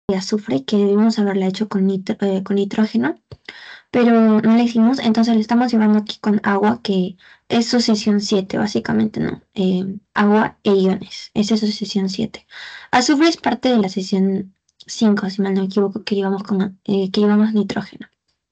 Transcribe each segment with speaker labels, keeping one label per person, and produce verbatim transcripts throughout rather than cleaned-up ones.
Speaker 1: de azufre que debimos haberla hecho con, nitro- eh, con nitrógeno, pero no la hicimos, entonces le estamos llevando aquí con agua, que es su sesión siete básicamente, ¿no? Eh, agua e iones, esa es su sesión siete. Azufre es parte de la sesión cinco si mal no me equivoco, que llevamos, con, eh, que llevamos nitrógeno.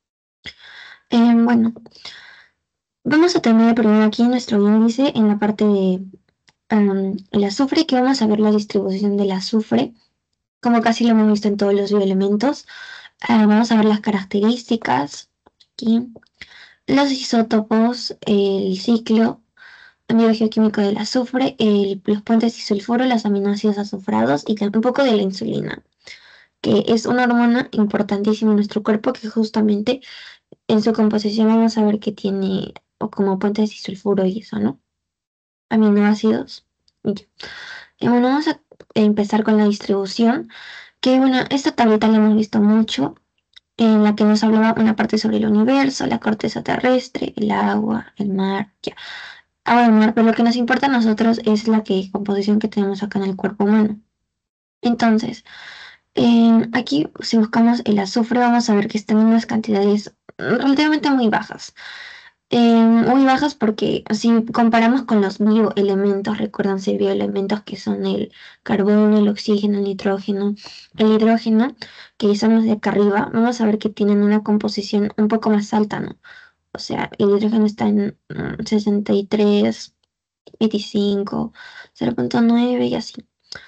Speaker 1: Eh, bueno, vamos a terminar primero aquí nuestro índice en la parte de um, el azufre, que vamos a ver la distribución del azufre, como casi lo hemos visto en todos los bioelementos. Ah, vamos a ver las características aquí, los isótopos, el ciclo biogeoquímico del azufre, el, los puentes disulfuro, los aminoácidos azufrados y un poco de la insulina, que es una hormona importantísima en nuestro cuerpo, que justamente en su composición vamos a ver que tiene o como puentes disulfuro y eso, ¿no? Aminoácidos. Y, ya. Y bueno, vamos a empezar con la distribución, que bueno, esta tablita la hemos visto mucho, en la que nos hablaba una parte sobre el universo, la corteza terrestre, el agua, el mar, ya. Agua del mar, pero lo que nos importa a nosotros es la que, composición que tenemos acá en el cuerpo humano. Entonces, eh, aquí si buscamos el azufre vamos a ver que están en unas cantidades relativamente muy bajas. Eh, muy bajas porque si comparamos con los bioelementos, recuérdense bioelementos que son el carbono, el oxígeno, el nitrógeno, el hidrógeno, que son los de acá arriba, vamos a ver que tienen una composición un poco más alta, ¿no? O sea, el hidrógeno está en mm, sesenta y tres, veinticinco, cero punto nueve y así.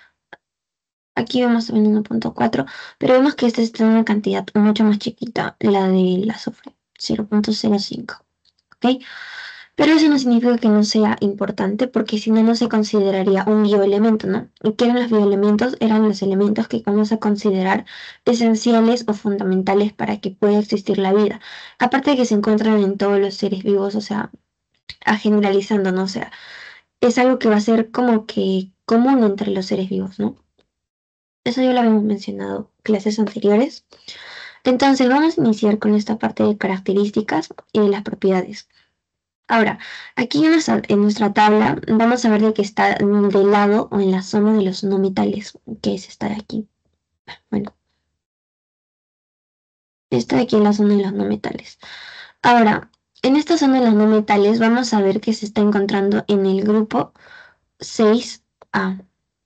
Speaker 1: Aquí vemos también uno punto cuatro, pero vemos que esta está en una cantidad mucho más chiquita, la del azufre, cero punto cero cinco. ¿Ok? Pero eso no significa que no sea importante, porque si no, no se consideraría un bioelemento, ¿no? ¿Y qué eran los bioelementos? Eran los elementos que vamos a considerar esenciales o fundamentales para que pueda existir la vida. Aparte de que se encuentran en todos los seres vivos, o sea, a generalizando, ¿no? O sea, es algo que va a ser como que común entre los seres vivos, ¿no? Eso ya lo habíamos mencionado en clases anteriores. Entonces, vamos a iniciar con esta parte de características y de las propiedades. Ahora, aquí en nuestra, en nuestra tabla vamos a ver de que está del lado o en la zona de los no metales, que es esta de aquí. Bueno, esta de aquí en la zona de los no metales. Ahora, en esta zona de los no metales vamos a ver que se está encontrando en el grupo seis A,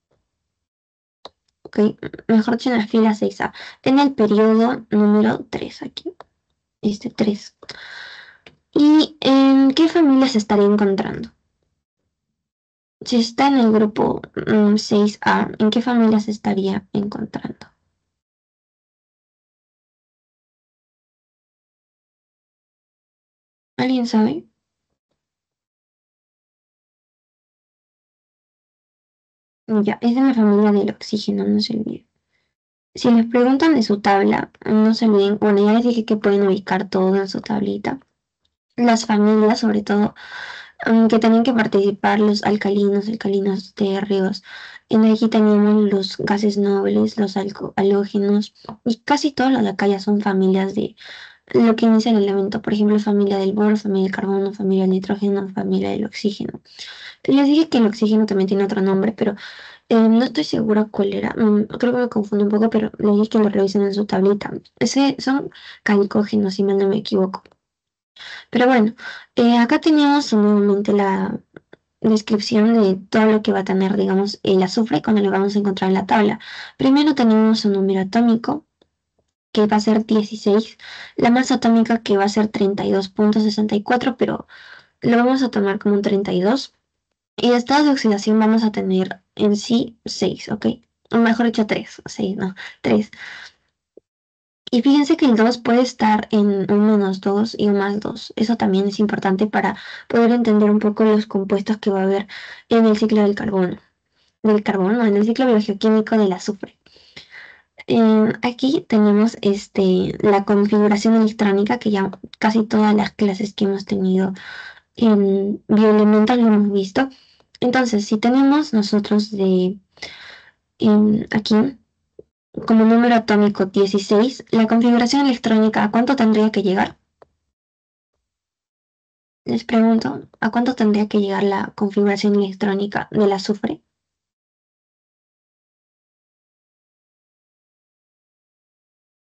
Speaker 1: ¿ok? Mejor dicho, en la fila seis A, en el periodo número tres aquí, este tres. ¿Y en qué familia se estaría encontrando? Si está en el grupo mm, seis A, ¿en qué familia se estaría encontrando? ¿Alguien sabe? Ya, es de la familia del oxígeno, no se olviden. Si les preguntan de su tabla, no se olviden, bueno, ya les dije que pueden ubicar todo en su tablita. Las familias, sobre todo, mm, que tienen que participar los alcalinos, alcalinos térreos. En aquí tenemos los gases nobles, los alco- halógenos, y casi todos los de acá ya son familias de lo que inicia el elemento. Por ejemplo, familia del boro, familia del carbono, familia del nitrógeno, familia del oxígeno. Les dije que el oxígeno también tiene otro nombre, pero eh, no estoy segura cuál era. Mm, creo que me confundo un poco, pero les dije que lo revisen en su tablita. Ese son calicógenos, si mal no me equivoco. Pero bueno, eh, acá teníamos nuevamente la descripción de todo lo que va a tener, digamos, el azufre cuando lo vamos a encontrar en la tabla. Primero tenemos su número atómico, que va a ser dieciséis, la masa atómica que va a ser treinta y dos punto sesenta y cuatro, pero lo vamos a tomar como un treinta y dos. Y estados de oxidación vamos a tener en sí seis, ¿ok? O mejor dicho, tres, seis, no, tres. Y fíjense que el dos puede estar en un menos dos y un más dos. Eso también es importante para poder entender un poco los compuestos que va a haber en el ciclo del carbono. Del carbono, en el ciclo biogeoquímico del azufre. Eh, aquí tenemos este, la configuración electrónica, que ya casi todas las clases que hemos tenido en bioelementos lo hemos visto. Entonces, si tenemos nosotros de em, aquí como número atómico dieciséis, la configuración electrónica, ¿a cuánto tendría que llegar? Les pregunto, ¿a cuánto tendría que llegar la configuración electrónica del azufre?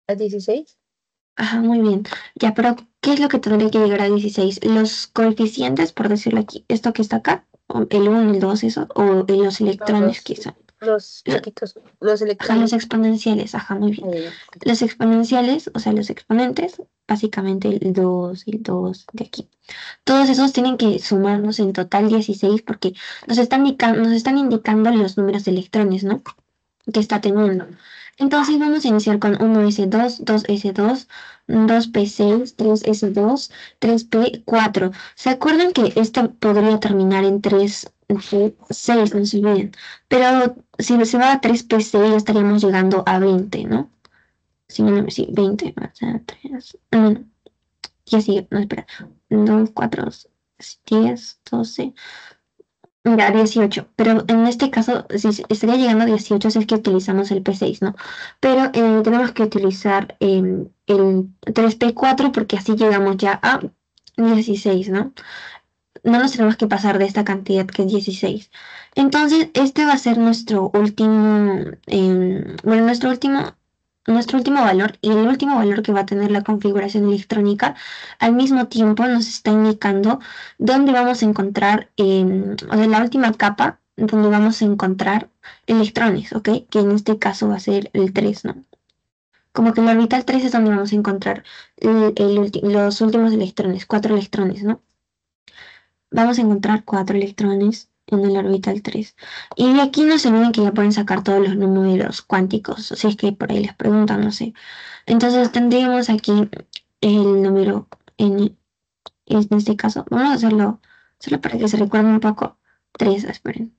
Speaker 2: ¿A dieciséis?
Speaker 1: Ajá, muy bien. Ya, pero ¿qué es lo que tendría que llegar a dieciséis? Los coeficientes, por decirlo aquí, esto que está acá, o el uno, el dos, eso, o eh, los
Speaker 2: No,
Speaker 1: electrones
Speaker 2: los,
Speaker 1: quizá.
Speaker 2: los chiquitos, los
Speaker 1: Ajá, los
Speaker 2: electrones.
Speaker 1: exponenciales, ajá, muy bien.
Speaker 2: Ah, ya, ya.
Speaker 1: Los exponenciales, o sea, los exponentes, básicamente el dos, el dos de aquí. Todos esos tienen que sumarnos en total dieciséis porque nos están, indica- nos están indicando los números de electrones, ¿no? Que está teniendo. Entonces vamos a iniciar con uno ese dos, dos ese dos, dos pe seis, tres ese dos, tres pe cuatro. ¿Se acuerdan que este podría terminar en tres pe seis? No se olviden. Pero si se va a tres pe seis ya estaríamos llegando a veinte, ¿no? Sí, no, sí, veinte, o sea, tres, no, no, ya sigue, no, espera, dos, cuatro, diez, doce, ya, dieciocho, pero en este caso sí, sí, estaría llegando a dieciocho si es que utilizamos el pe seis, ¿no? Pero eh, tenemos que utilizar em, el tres pe cuatro porque así llegamos ya a dieciséis, ¿no? No nos tenemos que pasar de esta cantidad que es dieciséis. Entonces, este va a ser nuestro último, em, bueno, nuestro último, nuestro último valor y el último valor que va a tener la configuración electrónica al mismo tiempo nos está indicando dónde vamos a encontrar, em, o sea, la última capa donde vamos a encontrar electrones, ¿ok? Que en este caso va a ser el tres, ¿no? Como que el orbital tres es donde vamos a encontrar el- el ulti- los últimos electrones, cuatro electrones, ¿no? Vamos a encontrar cuatro electrones en el orbital tres. Y de aquí no se olviden que ya pueden sacar todos los números cuánticos, si es que por ahí les preguntan, no sé. Entonces tendríamos aquí el número n, en este caso. Vamos a hacerlo solo para que se recuerden un poco. Tres, esperen.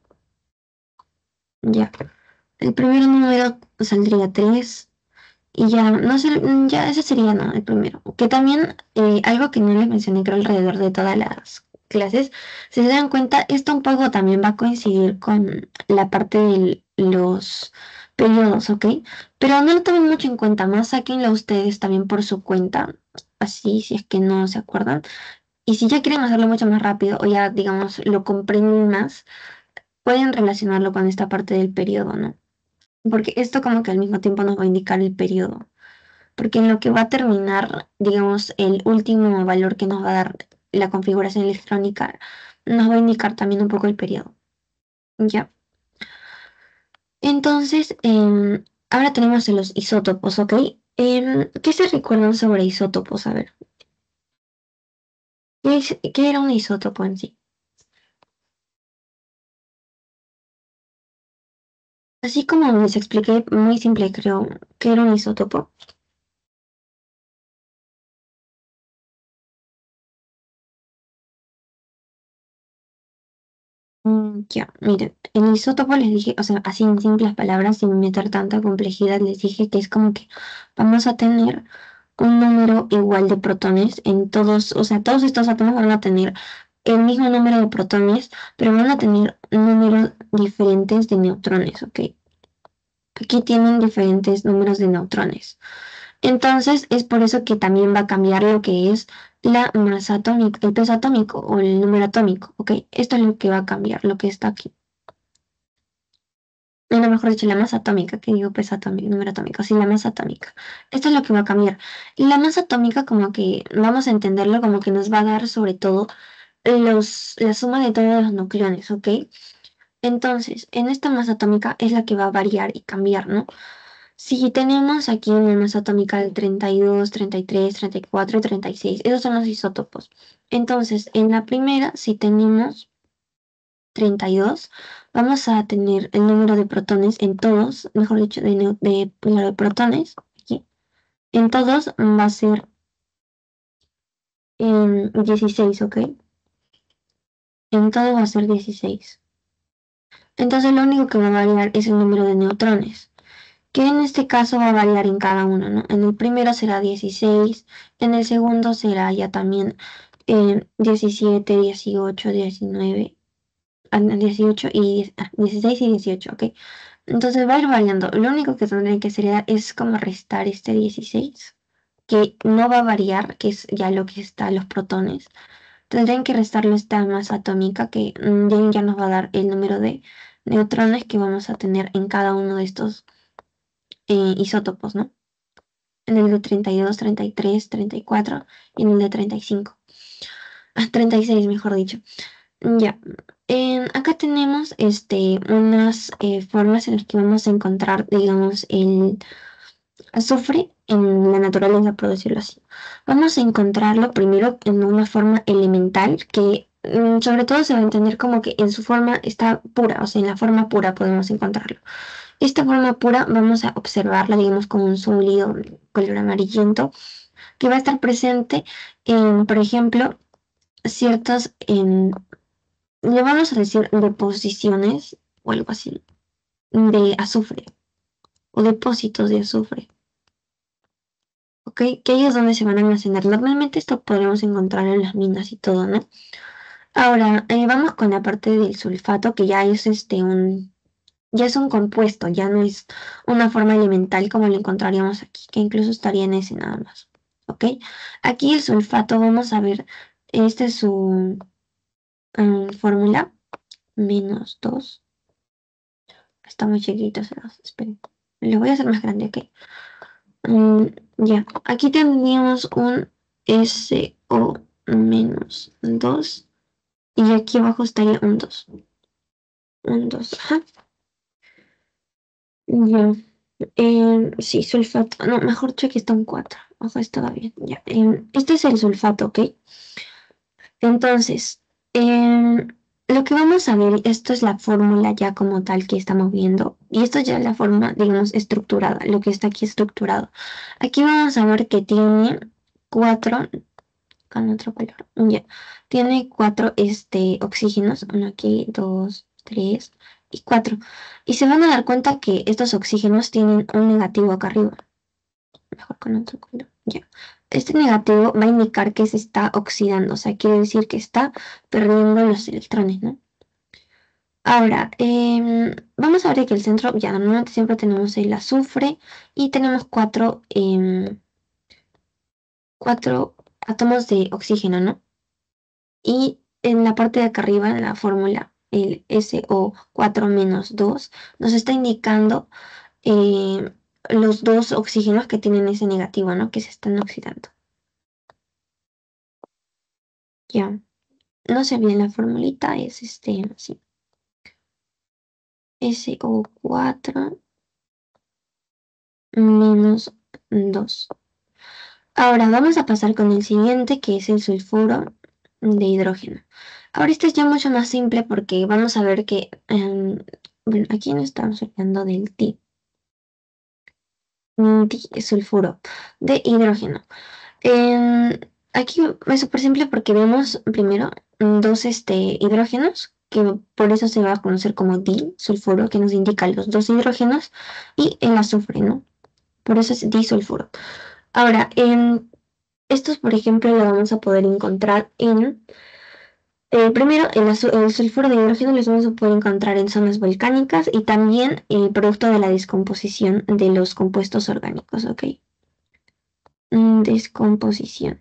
Speaker 1: Ya. El primer número saldría tres. Y ya, no sé, ya ese sería, ¿no? El primero. Que también, eh, algo que no les mencioné, creo, alrededor de todas las clases, si se dan cuenta, esto un poco también va a coincidir con la parte de los periodos, ¿ok? Pero no lo tomen mucho en cuenta, más sáquenlo ustedes también por su cuenta, así, si es que no se acuerdan. Y si ya quieren hacerlo mucho más rápido o ya, digamos, lo comprenden más, pueden relacionarlo con esta parte del periodo, ¿no? Porque esto como que al mismo tiempo nos va a indicar el periodo porque en lo que va a terminar, digamos, el último valor que nos va a dar la configuración electrónica, nos va a indicar también un poco el periodo. ¿Ya? Entonces, em, ahora tenemos los isótopos, ¿ok? Em, ¿qué se recuerdan sobre isótopos? A ver, ¿qué, es- qué era un isótopo en sí? Así como les expliqué, muy simple creo, que era un isótopo. Mm, ya, miren, el isótopo les dije, o sea, así en simples palabras, sin meter tanta complejidad, les dije que es como que vamos a tener un número igual de protones en todos, o sea, todos estos átomos van a tener el mismo número de protones, pero van a tener números diferentes de neutrones, ¿ok? Aquí tienen diferentes números de neutrones. Entonces, es por eso que también va a cambiar lo que es la masa atómica, el peso atómico o el número atómico, ¿ok? Esto es lo que va a cambiar, lo que está aquí. No, no, mejor dicho, la masa atómica, que digo peso atómico, número atómico, sí, la masa atómica. Esto es lo que va a cambiar. La masa atómica, como que vamos a entenderlo como que nos va a dar sobre todo los, la suma de todos los nucleones, ¿ok? Entonces, en esta masa atómica es la que va a variar y cambiar, ¿no? Si tenemos aquí una masa atómica del treinta y dos, treinta y tres, treinta y cuatro, treinta y seis, esos son los isótopos. Entonces, en la primera, si tenemos treinta y dos, vamos a tener el número de protones en todos, mejor dicho, de, neu- de, número de protones, aquí, en todos va a ser em, dieciséis, ¿ok? En todo va a ser dieciséis. Entonces lo único que va a variar es el número de neutrones, que en este caso va a variar en cada uno, ¿no? En el primero será dieciséis, en el segundo será ya también eh, diecisiete, dieciocho, diecinueve, ah, no, dieciocho y ah, dieciséis y dieciocho, ¿ok? Entonces va a ir variando. Lo único que tendría que hacer es como restar este dieciséis, que no va a variar, que es ya lo que está los protones. Tendrían que restarle esta masa atómica que mm, ya, ya nos va a dar el número de neutrones que vamos a tener en cada uno de estos eh, isótopos, ¿no? en el de treinta y dos, treinta y tres, treinta y cuatro y en el de treinta y cinco. Ah, treinta y seis, mejor dicho. Ya. En- acá tenemos este, unas eh, formas en las que vamos a encontrar, digamos, el azufre en la naturaleza, por decirlo así. Vamos a encontrarlo primero en una forma elemental que mm, sobre todo se va a entender como que en su forma está pura, o sea, en la forma pura podemos encontrarlo. Esta forma pura vamos a observarla, digamos, como un sólido color amarillento que va a estar presente en, por ejemplo, ciertos, en, le vamos a decir deposiciones o algo así, de azufre o depósitos de azufre. ¿Ok? Que ahí es donde se van a almacenar. Normalmente esto podemos encontrar en las minas y todo, ¿no? Ahora, eh, vamos con la parte del sulfato, que ya es este un, ya es un compuesto, ya no es una forma elemental como lo encontraríamos aquí, que incluso estaría en ese nada más. ¿Ok? Aquí el sulfato, vamos a ver, esta es su um, fórmula, menos dos. Está muy chiquito, se los esperen. Lo voy a hacer más grande, ¿ok? Mm, ya, aquí tendríamos un S O menos dos y aquí abajo estaría un dos. Un dos, ajá. Ya. Em, sí, sulfato. No, mejor dicho, aquí está un cuatro. Ojo, estaba bien. Ya. Em, este es el sulfato, ¿ok? Entonces, em, lo que vamos a ver, esto es la fórmula ya como tal que estamos viendo. Y esto ya es la forma, digamos, estructurada, lo que está aquí estructurado. Aquí vamos a ver que tiene cuatro con otro color. Ya. Tiene cuatro este, oxígenos. Uno aquí, dos, tres y cuatro. Y se van a dar cuenta que estos oxígenos tienen un negativo acá arriba. Mejor con otro color. Ya. Este negativo va a indicar que se está oxidando. O sea, quiere decir que está perdiendo los electrones, ¿no? Ahora, em, vamos a ver que el centro, ya normalmente siempre tenemos el azufre y tenemos cuatro, em, cuatro átomos de oxígeno, ¿no? Y en la parte de acá arriba, en la fórmula, el S O cuatro menos dos nos está indicando eh, los dos oxígenos que tienen ese negativo, ¿no? Que se están oxidando. Ya, no sé bien la formulita, es este, así. S O cuatro menos dos. Ahora vamos a pasar con el siguiente, que es el sulfuro de hidrógeno. Ahora este es ya mucho más simple porque vamos a ver que, em, bueno, aquí no estamos hablando del T. Disulfuro de hidrógeno. Em, aquí es súper simple porque vemos primero dos este, hidrógenos, que por eso se va a conocer como disulfuro, que nos indica los dos hidrógenos, y el azufre, ¿no? Por eso es disulfuro. Ahora, em, estos, por ejemplo, lo vamos a poder encontrar en eh, primero, el, azu- el sulfuro de hidrógeno los vamos a poder encontrar en zonas volcánicas y también eh, producto de la descomposición de los compuestos orgánicos, ¿ok? Mm, descomposición.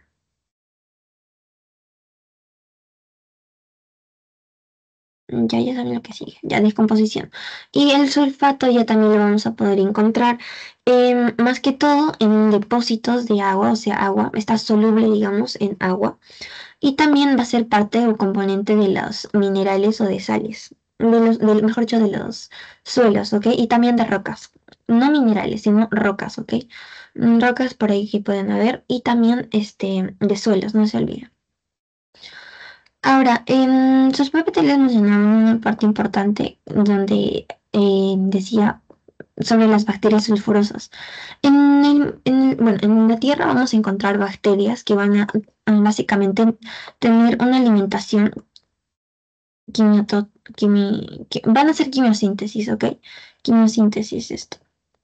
Speaker 1: Mm, Ya, ya saben lo que sigue. Ya, descomposición. Y el sulfato ya también lo vamos a poder encontrar em, más que todo en depósitos de agua, o sea, agua, está soluble, digamos, en agua. Y también va a ser parte o componente de los minerales o de sales, de los, de- mejor dicho, de los suelos, ¿ok? Y también de rocas. No minerales, sino rocas, ¿ok? Mm, Rocas por ahí que pueden haber y también este, de suelos, no se olviden. Ahora, en sus P P T les mencionaron una parte importante donde eh, decía sobre las bacterias sulfurosas. En el- en el- bueno, en la Tierra vamos a encontrar bacterias que van a, a básicamente tener una alimentación quimioto- quimi- qui- van a hacer quimiosíntesis, ¿ok? Quimiosíntesis esto.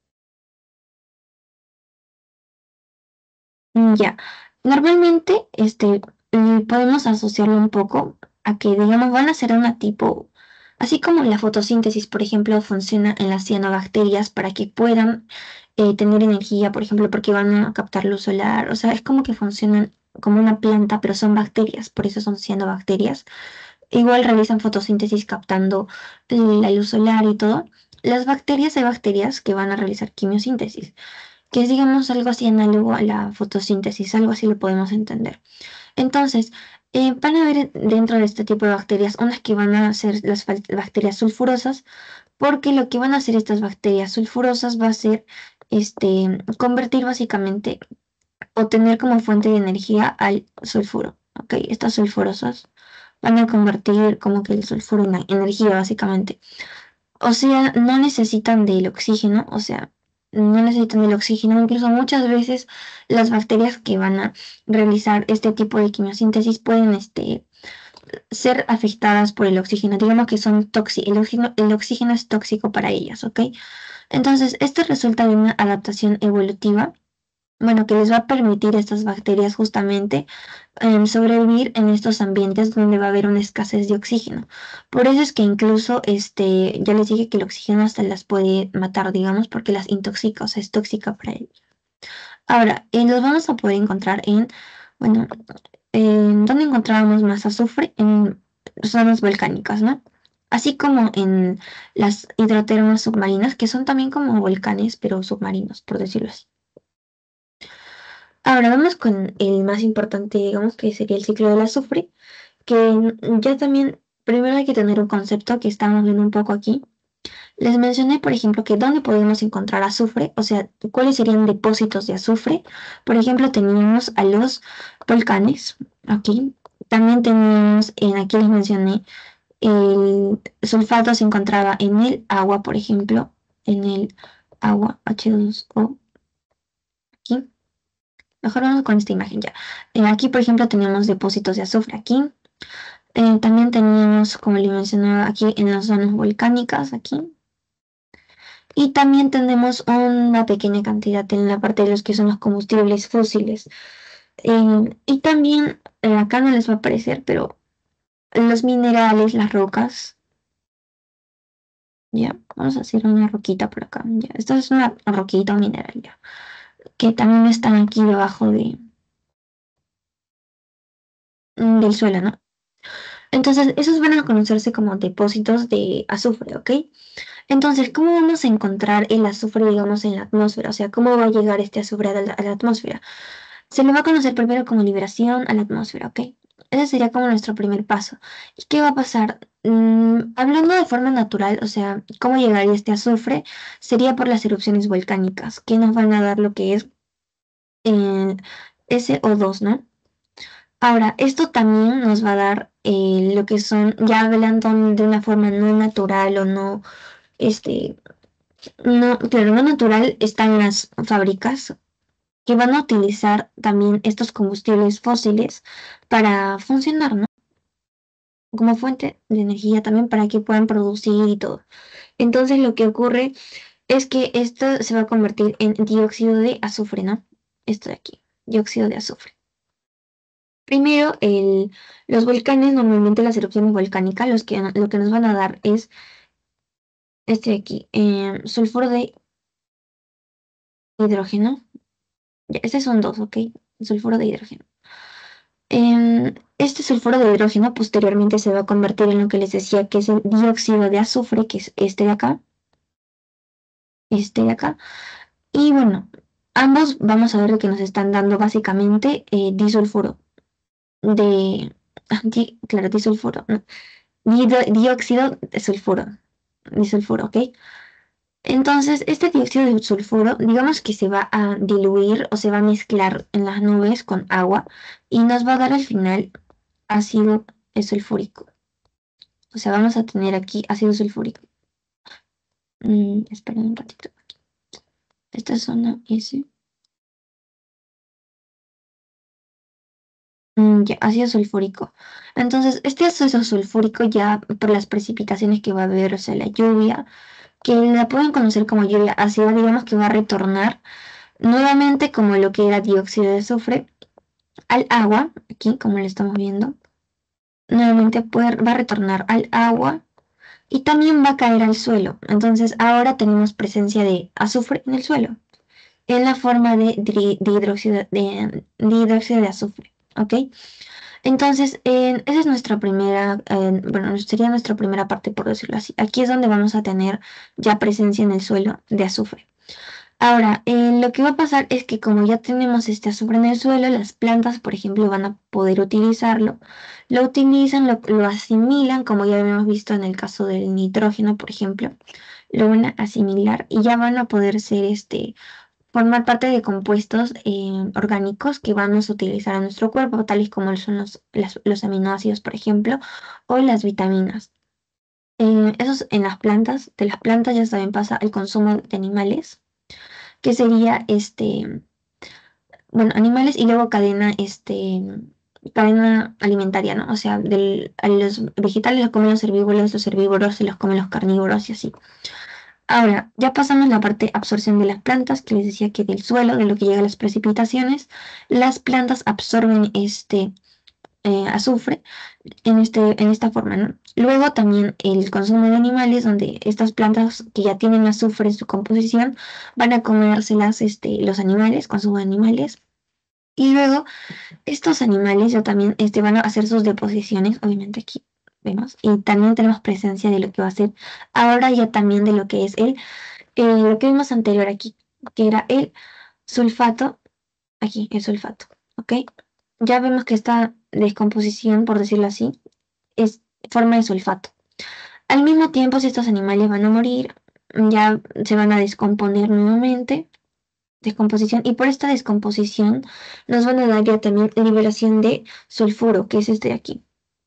Speaker 1: Mm, Ya. Normalmente, este, mm, podemos asociarlo un poco a que, digamos, van a ser una tipo, así como la fotosíntesis, por ejemplo, funciona en las cianobacterias para que puedan eh, tener energía, por ejemplo, porque van a captar luz solar. O sea, es como que funcionan como una planta, pero son bacterias, por eso son cianobacterias. Igual realizan fotosíntesis captando la luz solar y todo. Las bacterias, hay bacterias que van a realizar quimiosíntesis. que es, digamos, algo así análogo a la fotosíntesis, algo así lo podemos entender. Entonces, eh, van a haber dentro de este tipo de bacterias unas que van a ser las fal- bacterias sulfurosas, porque lo que van a hacer estas bacterias sulfurosas va a ser este, convertir básicamente o tener como fuente de energía al sulfuro. ¿Ok? Estas sulfurosas van a convertir como que el sulfuro en energía básicamente. O sea, no necesitan del oxígeno, o sea, no necesitan del oxígeno. Incluso muchas veces las bacterias que van a realizar este tipo de quimiosíntesis pueden este, ser afectadas por el oxígeno. Digamos que son tóxicos, el oxígeno, el oxígeno es tóxico para ellas, ¿ok? Entonces, esto resulta de una adaptación evolutiva, bueno, que les va a permitir a estas bacterias justamente em, sobrevivir en estos ambientes donde va a haber una escasez de oxígeno. Por eso es que incluso, este, ya les dije que el oxígeno hasta las puede matar, digamos, porque las intoxica, o sea, es tóxica para ellos. Ahora, eh, los vamos a poder encontrar en, bueno, en donde encontrábamos más azufre, en zonas volcánicas, ¿no? Así como en las hidrotermas submarinas, que son también como volcanes, pero submarinos, por decirlo así. Ahora vamos con el más importante, digamos, que sería el ciclo del azufre, que ya también, primero hay que tener un concepto que estamos viendo un poco aquí. Les mencioné, por ejemplo, que dónde podemos encontrar azufre, o sea, cuáles serían depósitos de azufre. Por ejemplo, teníamos a los volcanes, aquí. También teníamos, en aquí les mencioné, el sulfato se encontraba en el agua, por ejemplo, en el agua H dos O, aquí. Mejor vamos con esta imagen ya. Eh, aquí, por ejemplo, teníamos depósitos de azufre aquí. Eh, también teníamos, como le mencionaba, aquí en las zonas volcánicas, aquí. Y también tenemos una pequeña cantidad en la parte de los que son los combustibles fósiles. Eh, y también, eh, acá no les va a aparecer, pero los minerales, las rocas, ya, vamos a hacer una roquita por acá, ya. Esto es una roquita, un mineral, ya, que también están aquí debajo de, mm, del suelo, ¿no? Entonces, esos van a conocerse como depósitos de azufre, ¿ok? Entonces, ¿cómo vamos a encontrar el azufre, digamos, en la atmósfera? O sea, ¿cómo va a llegar este azufre a la, a la atmósfera? Se le va a conocer primero como liberación a la atmósfera, ¿ok? Ese sería como nuestro primer paso. ¿Y qué va a pasar? Mm, hablando de forma natural, o sea, ¿cómo llegaría este azufre? Sería por las erupciones volcánicas, que nos van a dar lo que es eh, S O dos, ¿no? Ahora, esto también nos va a dar eh, lo que son, ya hablando de una forma no natural o no, este, no, claro, no natural, están las fábricas que van a utilizar también estos combustibles fósiles para funcionar, ¿no? Como fuente de energía también para que puedan producir y todo. Entonces lo que ocurre es que esto se va a convertir en dióxido de azufre, ¿no? Esto de aquí, dióxido de azufre. Primero, el, los volcanes, normalmente las erupciones volcánicas, los que, lo que nos van a dar es este de aquí, eh, sulfuro de hidrógeno. Ya, estos son dos, ¿ok? Sulfuro de hidrógeno. Em, este sulfuro de hidrógeno posteriormente se va a convertir en lo que les decía que es el dióxido de azufre, que es este de acá, este de acá. Y bueno, ambos vamos a ver lo que nos están dando básicamente eh, disulfuro de, ah, di- claro, disulfuro, no, Dido- dióxido de sulfuro, disulfuro, ¿ok? Entonces, este dióxido de sulfuro, digamos que se va a diluir o se va a mezclar en las nubes con agua y nos va a dar al final ácido sulfúrico. O sea, vamos a tener aquí ácido sulfúrico. Mm, esperen un ratito. Esta zona S. Mm, ya, ácido sulfúrico. Entonces, este ácido sulfúrico ya por las precipitaciones que va a haber, o sea, la lluvia, que la pueden conocer como lluvia ácida, digamos que va a retornar nuevamente como lo que era dióxido de azufre al agua, aquí como lo estamos viendo. Nuevamente puede- va a retornar al agua y también va a caer al suelo. Entonces, ahora tenemos presencia de azufre en el suelo, en la forma de, dri- de hidróxido de, de hidróxido de azufre, ¿ok? Entonces, eh, esa es nuestra primera, eh, bueno, sería nuestra primera parte, por decirlo así. Aquí es donde vamos a tener ya presencia en el suelo de azufre. Ahora, eh, lo que va a pasar es que como ya tenemos este azufre en el suelo, las plantas, por ejemplo, van a poder utilizarlo. Lo utilizan, lo, lo asimilan, como ya habíamos visto en el caso del nitrógeno, por ejemplo. Lo van a asimilar y ya van a poder ser este, formar parte de compuestos eh, orgánicos que vamos a utilizar en nuestro cuerpo, tales como son los, las- los aminoácidos, por ejemplo, o las vitaminas. Eh, esos en las plantas, de las plantas ya saben, pasa el consumo de animales, que sería este, bueno, animales y luego cadena, este, cadena alimentaria, ¿no? O sea, del, a los vegetales los comen los herbívoros, los herbívoros se los comen los carnívoros y así. Ahora, ya pasamos la parte absorción de las plantas, que les decía que del suelo, de lo que llega a las precipitaciones, las plantas absorben este eh, azufre en, este, en esta forma, ¿no? Luego también el consumo de animales, donde estas plantas que ya tienen azufre en su composición, van a comérselas este, los animales, consumo de animales. Y luego estos animales ya también este, van a hacer sus deposiciones, obviamente aquí vemos, y también tenemos presencia de lo que va a ser ahora ya también de lo que es el, eh, lo que vimos anterior aquí, que era el sulfato, aquí el sulfato, ¿ok? Ya vemos que esta descomposición, por decirlo así, es forma de sulfato. Al mismo tiempo, si estos animales van a morir, ya se van a descomponer nuevamente, descomposición, y por esta descomposición nos van a dar ya también liberación de sulfuro, que es este de aquí,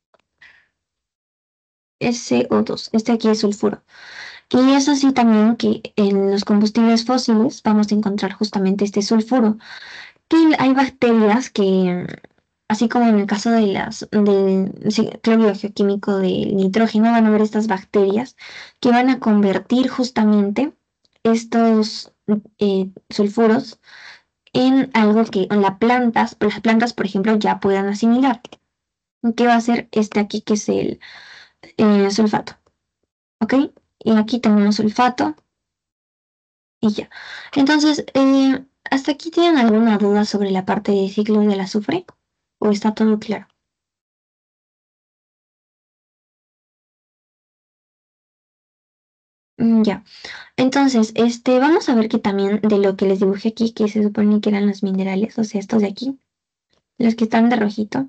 Speaker 1: S O dos, este aquí es sulfuro. Y es así también que en los combustibles fósiles vamos a encontrar justamente este sulfuro, que hay bacterias que, así como en el caso de las, del ciclo biogeoquímico del nitrógeno, van a haber estas bacterias que van a convertir justamente estos eh, sulfuros en algo que las plantas, las plantas, por ejemplo, ya puedan asimilar. ¿Qué va a ser este aquí, que es el eh, sulfato? ¿Ok? Y aquí tenemos sulfato y ya. Entonces, eh, ¿hasta aquí tienen alguna duda sobre la parte del ciclo del azufre? ¿O está todo claro? Mm, ya. Entonces, este, vamos a ver que también de lo que les dibujé aquí, que se supone que eran los minerales, o sea, estos de aquí, los que están de rojito,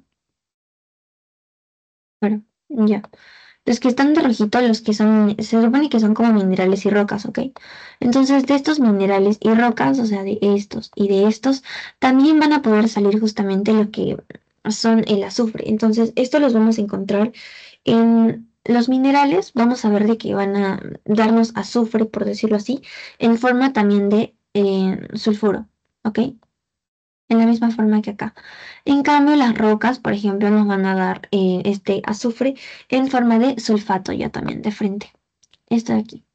Speaker 1: bueno, ya. Los que están de rojito, los que son, se supone que son como minerales y rocas, ¿ok? Entonces, de estos minerales y rocas, o sea, de estos y de estos, también van a poder salir justamente lo que son el azufre. Entonces, esto los vamos a encontrar en los minerales. Vamos a ver de que van a darnos azufre, por decirlo así, en forma también de eh, sulfuro, ¿ok? En la misma forma que acá. En cambio, las rocas, por ejemplo, nos van a dar eh, este azufre en forma de sulfato ya también de frente. Esto de aquí.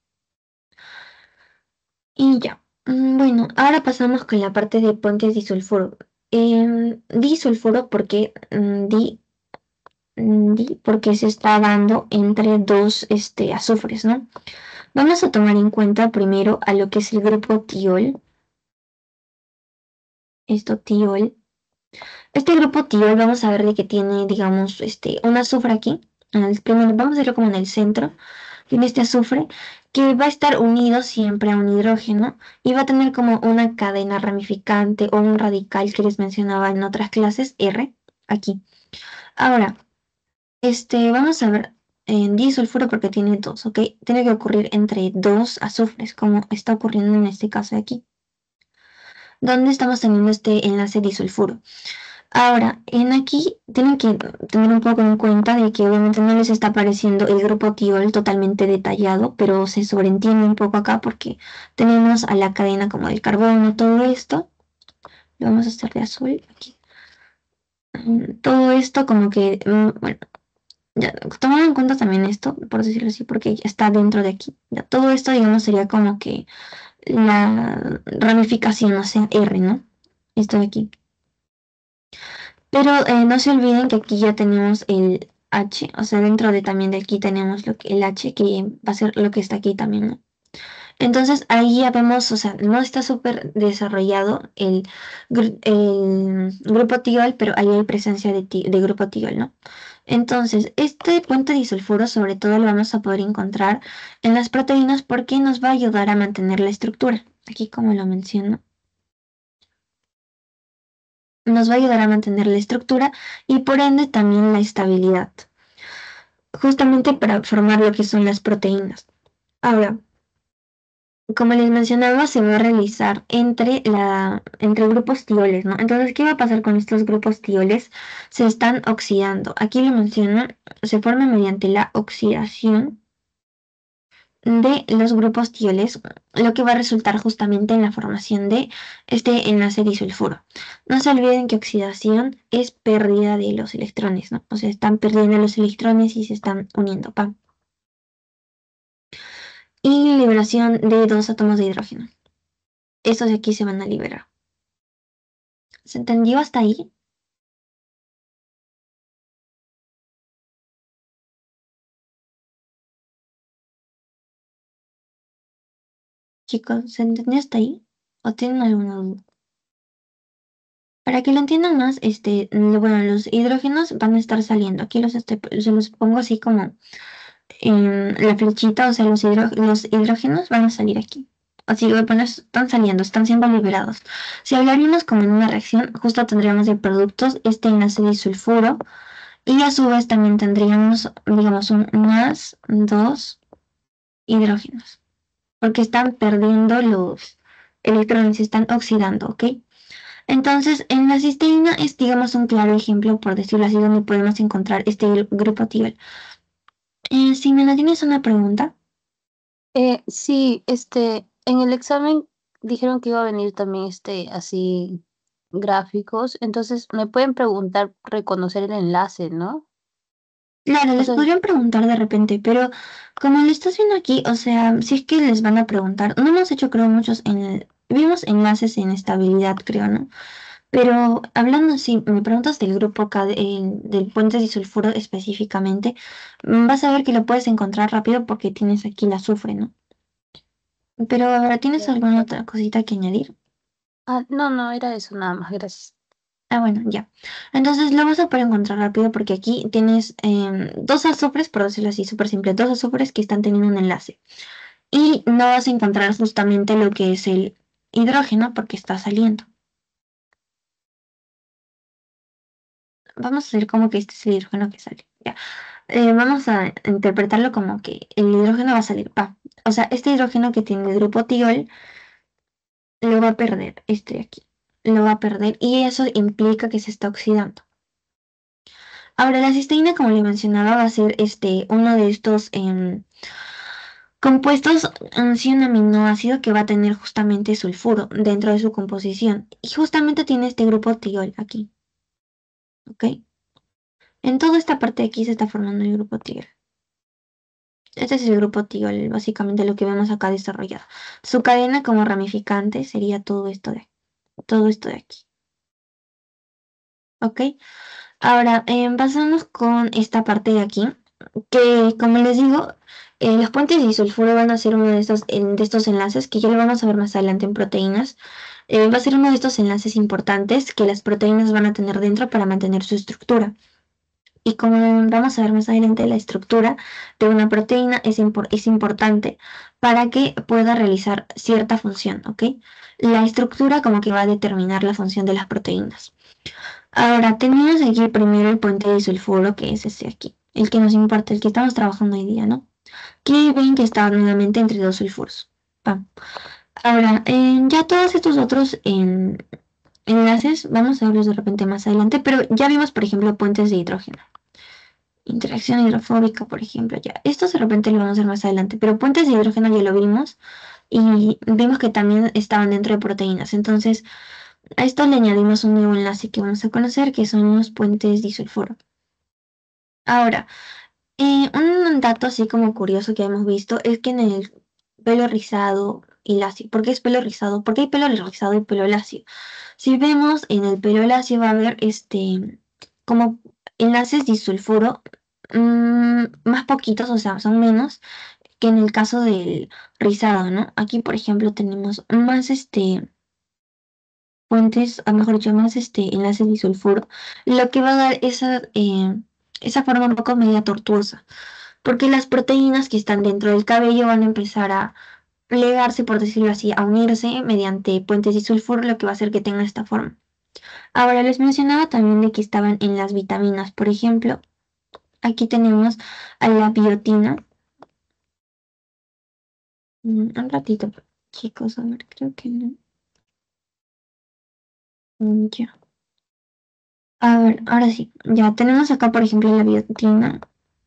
Speaker 1: Y ya. Mm, Bueno, ahora pasamos con la parte de puentes disulfuro. Eh, disulfuro porque mm, di, mm, di porque se está dando entre dos este, azufres, ¿no? Vamos a tomar en cuenta primero a lo que es el grupo tiol. Esto tiol. Este grupo tiol vamos a ver de que tiene, digamos, este, un azufre aquí. En el primero, vamos a verlo como en el centro. Tiene este azufre que va a estar unido siempre a un hidrógeno y va a tener como una cadena ramificante o un radical que les mencionaba en otras clases, R, aquí. Ahora, este, vamos a ver en disulfuro porque tiene dos, ¿ok? Tiene que ocurrir entre dos azufres, como está ocurriendo en este caso de aquí, donde estamos teniendo este enlace disulfuro. Ahora, en aquí tienen que tener un poco en cuenta de que obviamente no les está apareciendo el grupo tiol totalmente detallado, pero se sobreentiende un poco acá porque tenemos a la cadena como del carbono, todo esto. Lo vamos a hacer de azul aquí. Mm, Todo esto como que, mm, bueno, ya, tomando en cuenta también esto, por decirlo así, porque ya está dentro de aquí. Ya, todo esto, digamos, sería como que la ramificación, o sea, R, ¿no? Esto de aquí. Pero eh, no se olviden que aquí ya tenemos el H, o sea, dentro de también de aquí tenemos lo que, el H, que va a ser lo que está aquí también, ¿no? Entonces ahí ya vemos, o sea, no está súper desarrollado el, gru- el grupo tiol, pero ahí hay presencia de, ti- de grupo tiol, ¿no? Entonces, este puente disulfuro sobre todo lo vamos a poder encontrar en las proteínas porque nos va a ayudar a mantener la estructura. Aquí como lo menciono, nos va a ayudar a mantener la estructura y por ende también la estabilidad, justamente para formar lo que son las proteínas. Ahora, como les mencionaba, se va a realizar entre, la, entre grupos tioles, ¿no? Entonces, ¿qué va a pasar con estos grupos tioles? Se están oxidando. Aquí lo menciono, se forma mediante la oxidación de los grupos tioles, lo que va a resultar justamente en la formación de este enlace disulfuro. No se olviden que oxidación es pérdida de los electrones, ¿no? O sea, están perdiendo los electrones y se están uniendo, ¡pam! Y liberación de dos átomos de hidrógeno. Estos de aquí se van a liberar. ¿Se entendió hasta ahí? Chicos, ¿se entendió hasta ahí? ¿O tienen alguna duda? Para que lo entiendan más, este, lo- bueno, los hidrógenos van a estar saliendo. Aquí los, estoy- se los pongo así como en la flechita, o sea, los, hidro- los hidrógenos van a salir aquí. Así, bueno, están saliendo, están siendo liberados. Si hablaríamos como en una reacción, justo tendríamos de productos este enlace disulfuro y a su vez también tendríamos, digamos, un más dos hidrógenos, porque están perdiendo los electrones, se están oxidando, ¿ok? Entonces, en la cisteína es, digamos, un claro ejemplo, por decirlo así, donde podemos encontrar este grupo tiol. Eh, si me la tienes una pregunta.
Speaker 2: Eh, sí, este, en el examen dijeron que iba a venir también este, así, gráficos, entonces me pueden preguntar, reconocer el enlace, ¿no?
Speaker 1: Claro,
Speaker 2: O
Speaker 1: les
Speaker 2: sea,
Speaker 1: podrían preguntar de repente, pero como lo estás viendo aquí, o sea, si es que les van a preguntar, no hemos hecho creo muchos en el, vimos enlaces en estabilidad, creo, ¿no? Pero hablando si me preguntas del grupo acá, de- el- del puente disulfuro específicamente, mm, vas a ver que lo puedes encontrar rápido porque tienes aquí la azufre, ¿no? Pero ahora, ¿tienes
Speaker 2: ya.
Speaker 1: alguna otra cosita que añadir?
Speaker 2: Ah, no, no, era eso nada más, gracias.
Speaker 1: Ah, bueno, ya. Entonces lo vas a poder encontrar rápido porque aquí tienes em, dos azufres, por decirlo así, súper simple, dos azufres que están teniendo un enlace. Y no vas a encontrar justamente lo que es el hidrógeno porque está saliendo. Vamos a hacer como que este es el hidrógeno que sale. Ya. Eh, vamos a interpretarlo como que el hidrógeno va a salir. Va. O sea, este hidrógeno que tiene el grupo tiol lo va a perder, este de aquí. Lo va a perder y eso implica que se está oxidando. Ahora, la cisteína, como le mencionaba, va a ser este, uno de estos em, compuestos, mm, sí, un aminoácido que va a tener justamente sulfuro dentro de su composición. Y justamente tiene este grupo tiol aquí, ¿ok? En toda esta parte de aquí se está formando el grupo tiol. Este es el grupo tiol, básicamente lo que vemos acá desarrollado. Su cadena como ramificante sería todo esto de, todo esto de aquí, ¿ok? Ahora, eh, pasamos con esta parte de aquí, que como les digo, eh, los puentes disulfuro van a ser uno de estos, en- de estos enlaces, que ya lo vamos a ver más adelante en proteínas. Eh, va a ser uno de estos enlaces importantes que las proteínas van a tener dentro para mantener su estructura. Y como vamos a ver más adelante, la estructura de una proteína es, impor- es importante para que pueda realizar cierta función, ¿ok? La estructura como que va a determinar la función de las proteínas. Ahora, tenemos aquí primero el puente disulfuro, que es este aquí, el que nos importa, el que estamos trabajando hoy día, ¿no? Que ven que está nuevamente entre dos sulfuros. Pam. Ahora, eh, ya todos estos otros en- enlaces, vamos a verlos de repente más adelante, pero ya vimos, por ejemplo, puentes de hidrógeno. Interacción hidrofóbica, por ejemplo, ya. Estos de repente lo vamos a ver más adelante, pero puentes de hidrógeno ya lo vimos y vimos que también estaban dentro de proteínas. Entonces, a esto le añadimos un nuevo enlace que vamos a conocer, que son los puentes disulfuro. Ahora, eh, un dato así como curioso que hemos visto es que en el pelo rizado y lacio, ¿por qué es pelo rizado? Porque hay pelo rizado y pelo lacio. Si vemos en el pelo lacio va a haber este como enlaces disulfuro mm, más poquitos, o sea, son menos que en el caso del rizado, ¿no? Aquí, por ejemplo, tenemos más este puentes, a mejor dicho, más este enlaces disulfuro, lo que va a dar esa eh, esa forma un poco media tortuosa, porque las proteínas que están dentro del cabello van a empezar a plegarse, por decirlo así, a unirse mediante puentes disulfuro, lo que va a hacer que tenga esta forma. Ahora les mencionaba también de que estaban en las vitaminas, por ejemplo, aquí tenemos a la biotina. Mm, un ratito, chicos, a ver, creo que no. Mm, ya. A ver, ahora sí, ya tenemos acá, por ejemplo, la biotina,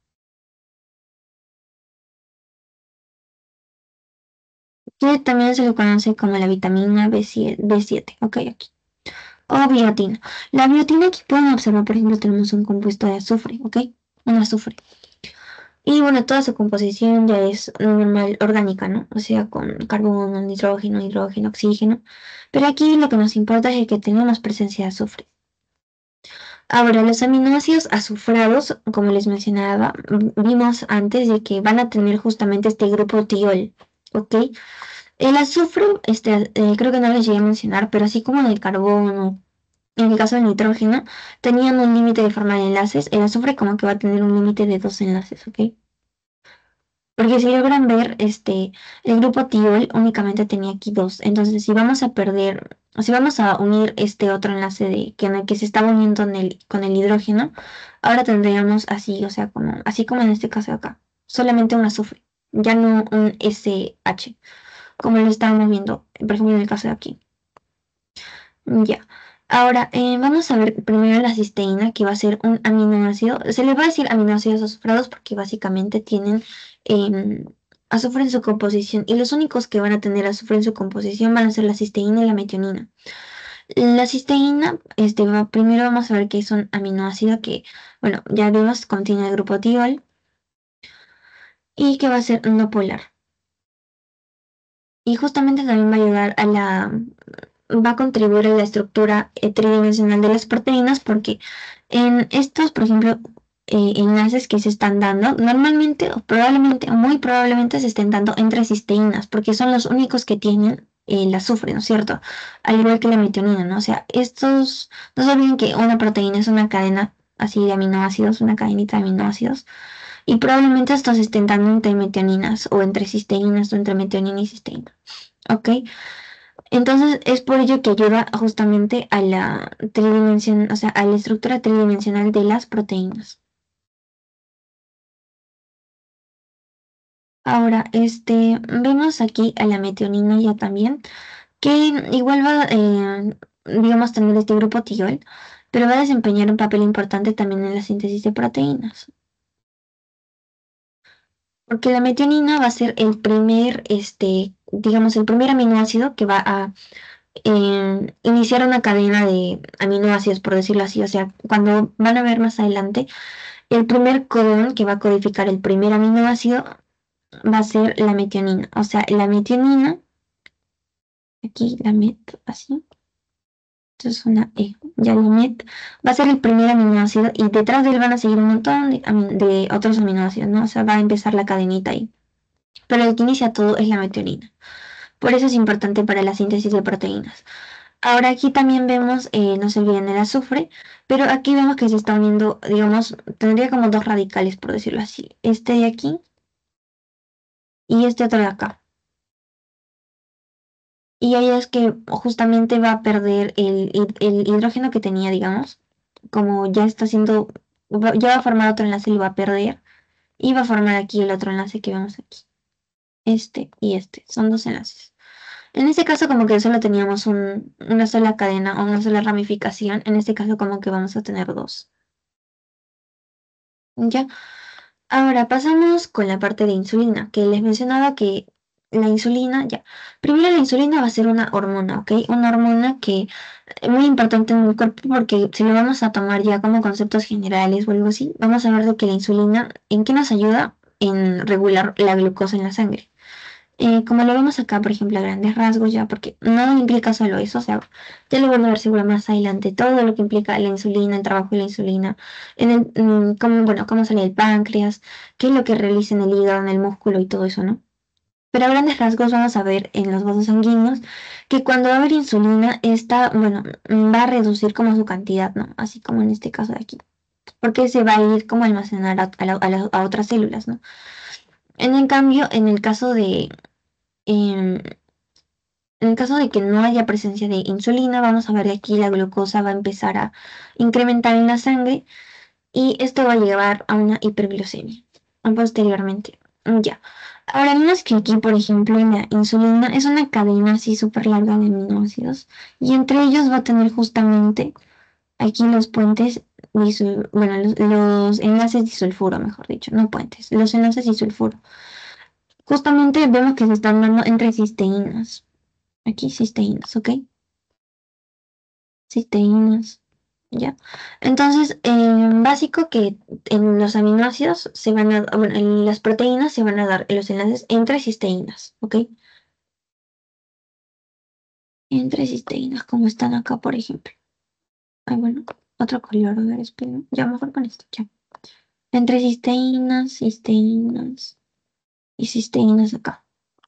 Speaker 1: que también se le conoce como la vitamina B siete, B siete, ok, aquí. O biotina. La biotina aquí pueden observar, por ejemplo, tenemos un compuesto de azufre, ok, un azufre. Y bueno, toda su composición ya es normal, orgánica, ¿no? O sea, con carbono, nitrógeno, hidrógeno, oxígeno. Pero aquí lo que nos importa es que tenemos presencia de azufre. Ahora, los aminoácidos azufrados, como les mencionaba, vimos antes de que van a tener justamente este grupo tiol, ¿ok? El azufre, este, eh, creo que no les llegué a mencionar, pero así como en el carbono, en el caso del nitrógeno, tenían un límite de forma de enlaces, el azufre como que va a tener un límite de dos enlaces, ¿ok? Porque si logran ver, este, el grupo tiol únicamente tenía aquí dos. Entonces, si vamos a perder, o si vamos a unir este otro enlace de que en el que se estaba uniendo en el, con el hidrógeno, ahora tendríamos así, o sea, como, así como en este caso de acá, solamente un azufre, ya no un S H, como lo estábamos viendo, por ejemplo, en el caso de aquí. Ya. Ahora, eh, vamos a ver primero la cisteína, que va a ser un aminoácido. Se le va a decir aminoácidos azufrados porque básicamente tienen eh, azufre en su composición. Y los únicos que van a tener azufre en su composición van a ser la cisteína y la metionina. La cisteína, este, va- primero vamos a ver que es un aminoácido que, bueno, ya vimos, contiene el grupo tiol y que va a ser no polar. Y justamente también va a ayudar a la, va a contribuir a la estructura eh, tridimensional de las proteínas porque en estos, por ejemplo, eh, enlaces que se están dando, normalmente o probablemente o muy probablemente se estén dando entre cisteínas porque son los únicos que tienen el azufre, ¿no es cierto? Al igual que la metionina, ¿no? O sea, estos, no se olviden que una proteína es una cadena así de aminoácidos, una cadenita de aminoácidos, y probablemente estos se estén dando entre metioninas o entre cisteínas o entre metionina y cisteína. ¿Ok? Entonces es por ello que ayuda justamente a la tridimensión, o sea, a la estructura tridimensional de las proteínas. Ahora, este, vemos aquí a la metionina ya también, que igual va, eh, digamos, tener este grupo tiol, pero va a desempeñar un papel importante también en la síntesis de proteínas. Porque la metionina va a ser el primer, este, digamos, el primer aminoácido que va a eh, iniciar una cadena de aminoácidos, por decirlo así. O sea, cuando van a ver más adelante, el primer codón que va a codificar el primer aminoácido va a ser la metionina. O sea, la metionina, aquí la met, así, esto es una E, ya la met, va a ser el primer aminoácido y detrás de él van a seguir un montón de, de otros aminoácidos, ¿no? O sea, va a empezar la cadenita ahí. Pero el que inicia todo es la metionina. Por eso es importante para la síntesis de proteínas. Ahora aquí también vemos, eh, no se olviden el azufre, pero aquí vemos que se está uniendo, digamos, tendría como dos radicales, por decirlo así. Este de aquí y este otro de acá. Y ahí es que justamente va a perder el, hid- el hidrógeno que tenía, digamos, como ya está haciendo, va- ya va a formar otro enlace y lo va a perder. Y va a formar aquí el otro enlace que vemos aquí. Este y este, son dos enlaces. En este caso como que solo teníamos un- una sola cadena o una sola ramificación. En este caso como que vamos a tener dos. ¿Ya? Ahora pasamos con la parte de insulina, que les mencionaba que la insulina, ya. Primero la insulina va a ser una hormona, ¿ok? Una hormona que es muy importante en el cuerpo porque si lo vamos a tomar ya como conceptos generales o algo así, vamos a ver de que la insulina, ¿en qué nos ayuda? En regular la glucosa en la sangre. Eh, como lo vemos acá, por ejemplo, a grandes rasgos ya, porque no implica solo eso, o sea, ya lo van a ver seguro más adelante, todo lo que implica la insulina, el trabajo de la insulina, en el, mm, cómo, bueno, cómo sale el páncreas, qué es lo que realiza en el hígado, en el músculo y todo eso, ¿no? Pero a grandes rasgos vamos a ver en los vasos sanguíneos que cuando va a haber insulina, esta, bueno, mm, va a reducir como su cantidad, ¿no? Así como en este caso de aquí. porque se va a ir como a almacenar a, a la- a la- a otras células, ¿no? En el cambio, en el caso de, em, en el caso de que no haya presencia de insulina, vamos a ver que aquí la glucosa va a empezar a incrementar en la sangre y esto va a llevar a una hiperglucemia posteriormente. Ya. Ahora vemos que aquí, por ejemplo, la insulina es una cadena así súper larga de aminoácidos y entre ellos va a tener justamente aquí los puentes, disul- bueno, los, los enlaces disulfuro, mejor dicho, no puentes, los enlaces disulfuro. Justamente vemos que se están dando entre cisteínas. Aquí cisteínas, ¿ok? Cisteínas, ¿ya? Entonces, eh, básico que en los aminoácidos se van a, bueno, en las proteínas se van a dar los enlaces entre cisteínas, ¿ok? Entre cisteínas, como están acá, por ejemplo. Ay, bueno, otro color, a ver, espera. Ya mejor con esto, ya. Entre cisteínas, cisteínas y cisteínas acá.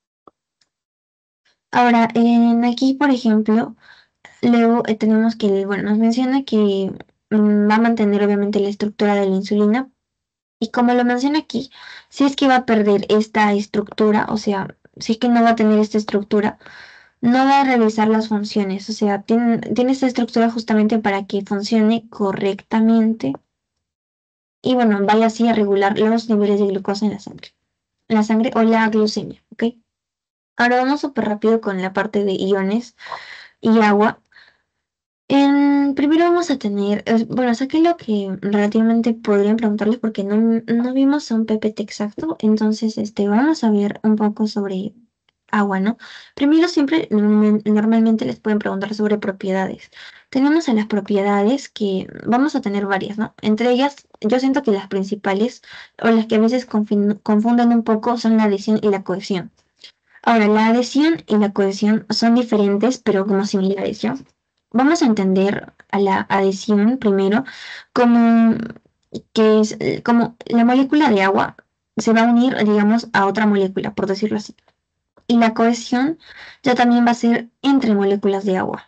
Speaker 1: Ahora, en aquí, por ejemplo, luego eh, tenemos que, bueno, nos menciona que mm, va a mantener obviamente la estructura de la insulina. Y como lo menciona aquí, si es que va a perder esta estructura, o sea, si es que no va a tener esta estructura, no va a realizar las funciones. O sea, tiene, tiene esta estructura justamente para que funcione correctamente y bueno, vaya así a regular los niveles de glucosa en la sangre. En la sangre o la glucemia, ¿ok? Ahora vamos súper rápido con la parte de iones y agua. En, primero vamos a tener, es- bueno, saqué lo que relativamente podrían preguntarles porque no, no vimos un P P T exacto, entonces este, vamos a ver un poco sobre agua, ¿no? Primero siempre normal- normalmente les pueden preguntar sobre propiedades. Tenemos a las propiedades que vamos a tener varias, ¿no? Entre ellas, yo siento que las principales o las que a veces confin- confunden un poco son la adhesión y la cohesión. Ahora, la adhesión y la cohesión son diferentes, pero como similares, ¿ya? Vamos a entender a la adhesión primero como que es eh, como la molécula de agua se va a unir, digamos, a otra molécula, por decirlo así. Y la cohesión ya también va a ser entre moléculas de agua.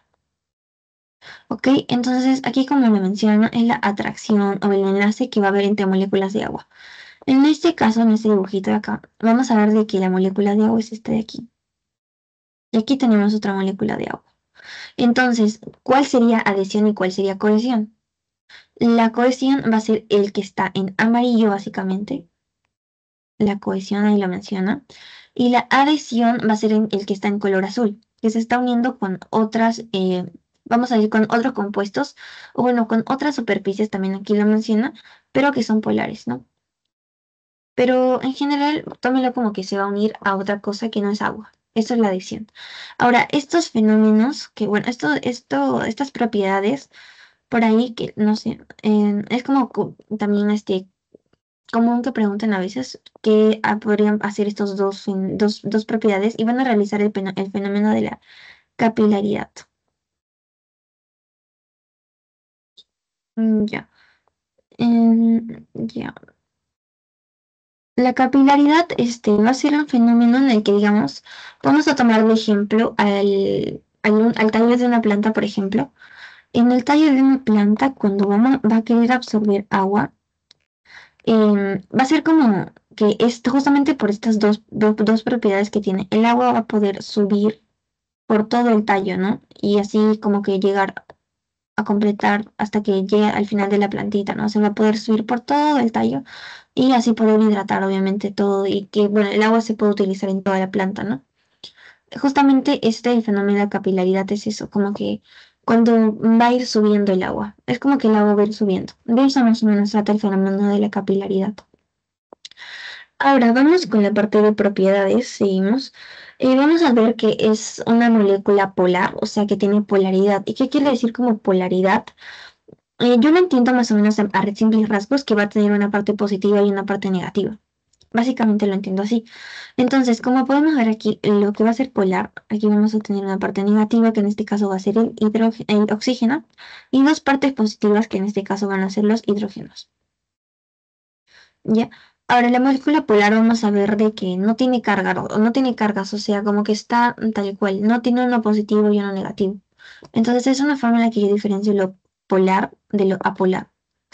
Speaker 1: ¿Ok? Entonces, aquí como lo menciono, es la atracción o el enlace que va a haber entre moléculas de agua. En este caso, en este dibujito de acá, vamos a ver de que la molécula de agua es esta de aquí. Y aquí tenemos otra molécula de agua. Entonces, ¿cuál sería adhesión y cuál sería cohesión? La cohesión va a ser el que está en amarillo, básicamente. La cohesión ahí lo menciona. Y la adhesión va a ser en- el que está en color azul, que se está uniendo con otras, eh, vamos a decir, con otros compuestos, o bueno, con otras superficies, también aquí lo menciona, pero que son polares, ¿no? Pero en general, tómelo como que se va a unir a otra cosa que no es agua. Eso es la adhesión. Ahora, estos fenómenos, que bueno, esto, esto, estas propiedades, por ahí que, no sé, eh, es como co- también este, común que pregunten a veces qué ah, podrían hacer estos dos, fen- dos, dos propiedades y van a realizar el, peno- el fenómeno de la capilaridad. Mm, ya. Em, ya. La capilaridad este, va a ser un fenómeno en el que, digamos, vamos a tomar de ejemplo al, al, un- al tallo de una planta, por ejemplo. En el tallo de una planta, cuando vamos, va a querer absorber agua, em, va a ser como que es justamente por estas dos, do- dos propiedades que tiene. El agua va a poder subir por todo el tallo, ¿no? Y así como que llegar a completar hasta que llegue al final de la plantita, ¿no? Se va a poder subir por todo el tallo y así poder hidratar obviamente todo y que, bueno, el agua se puede utilizar en toda la planta, ¿no? Justamente este el fenómeno de la capilaridad es eso, como que cuando va a ir subiendo el agua, es como que el agua va a ir subiendo. De eso más o menos trata el fenómeno de la capilaridad. Ahora vamos con la parte de propiedades, seguimos. Eh, vamos a ver que es una molécula polar, o sea que tiene polaridad. ¿Y qué quiere decir como polaridad? Eh, yo lo entiendo más o menos a, a simples rasgos que va a tener una parte positiva y una parte negativa. Básicamente lo entiendo así. Entonces, como podemos ver aquí, lo que va a ser polar, aquí vamos a tener una parte negativa, que en este caso va a ser el, hidrógeno, el oxígeno, y dos partes positivas, que en este caso van a ser los hidrógenos. ¿Ya? Ahora, la molécula polar vamos a ver de que no tiene carga, o no tiene cargas, o sea, como que está tal cual, no tiene uno positivo y uno negativo. Entonces, es una forma en la que yo diferencio lo polar de lo apolar.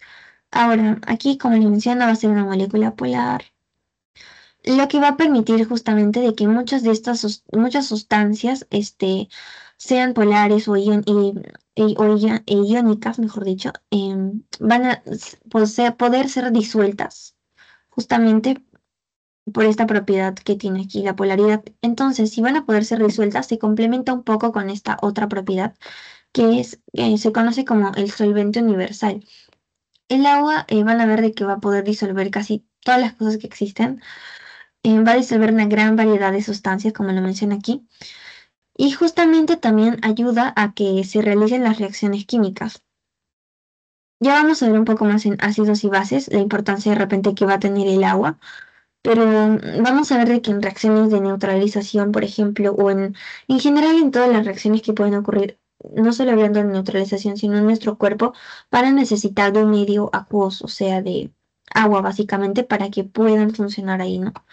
Speaker 1: Ahora, aquí, como les menciono, va a ser una molécula polar, lo que va a permitir justamente de que muchas de estas sus- muchas sustancias este, sean polares o, ion- y- y- o ion- e iónicas, mejor dicho, em, van a s- pose- poder ser disueltas justamente por esta propiedad que tiene aquí la polaridad. Entonces, si van a poder ser disueltas, se complementa un poco con esta otra propiedad que es, eh, se conoce como el solvente universal. El agua, eh, van a ver de que va a poder disolver casi todas las cosas que existen, eh, va a disolver una gran variedad de sustancias, como lo menciona aquí, y justamente también ayuda a que se realicen las reacciones químicas. Ya vamos a ver un poco más en ácidos y bases, la importancia de repente que va a tener el agua, pero mm, vamos a ver de que en reacciones de neutralización, por ejemplo, o en, en general en todas las reacciones que pueden ocurrir, no solo hablando de neutralización, sino en nuestro cuerpo, van a necesitar de un medio acuoso, o sea, de agua básicamente, para que puedan funcionar ahí, ¿no?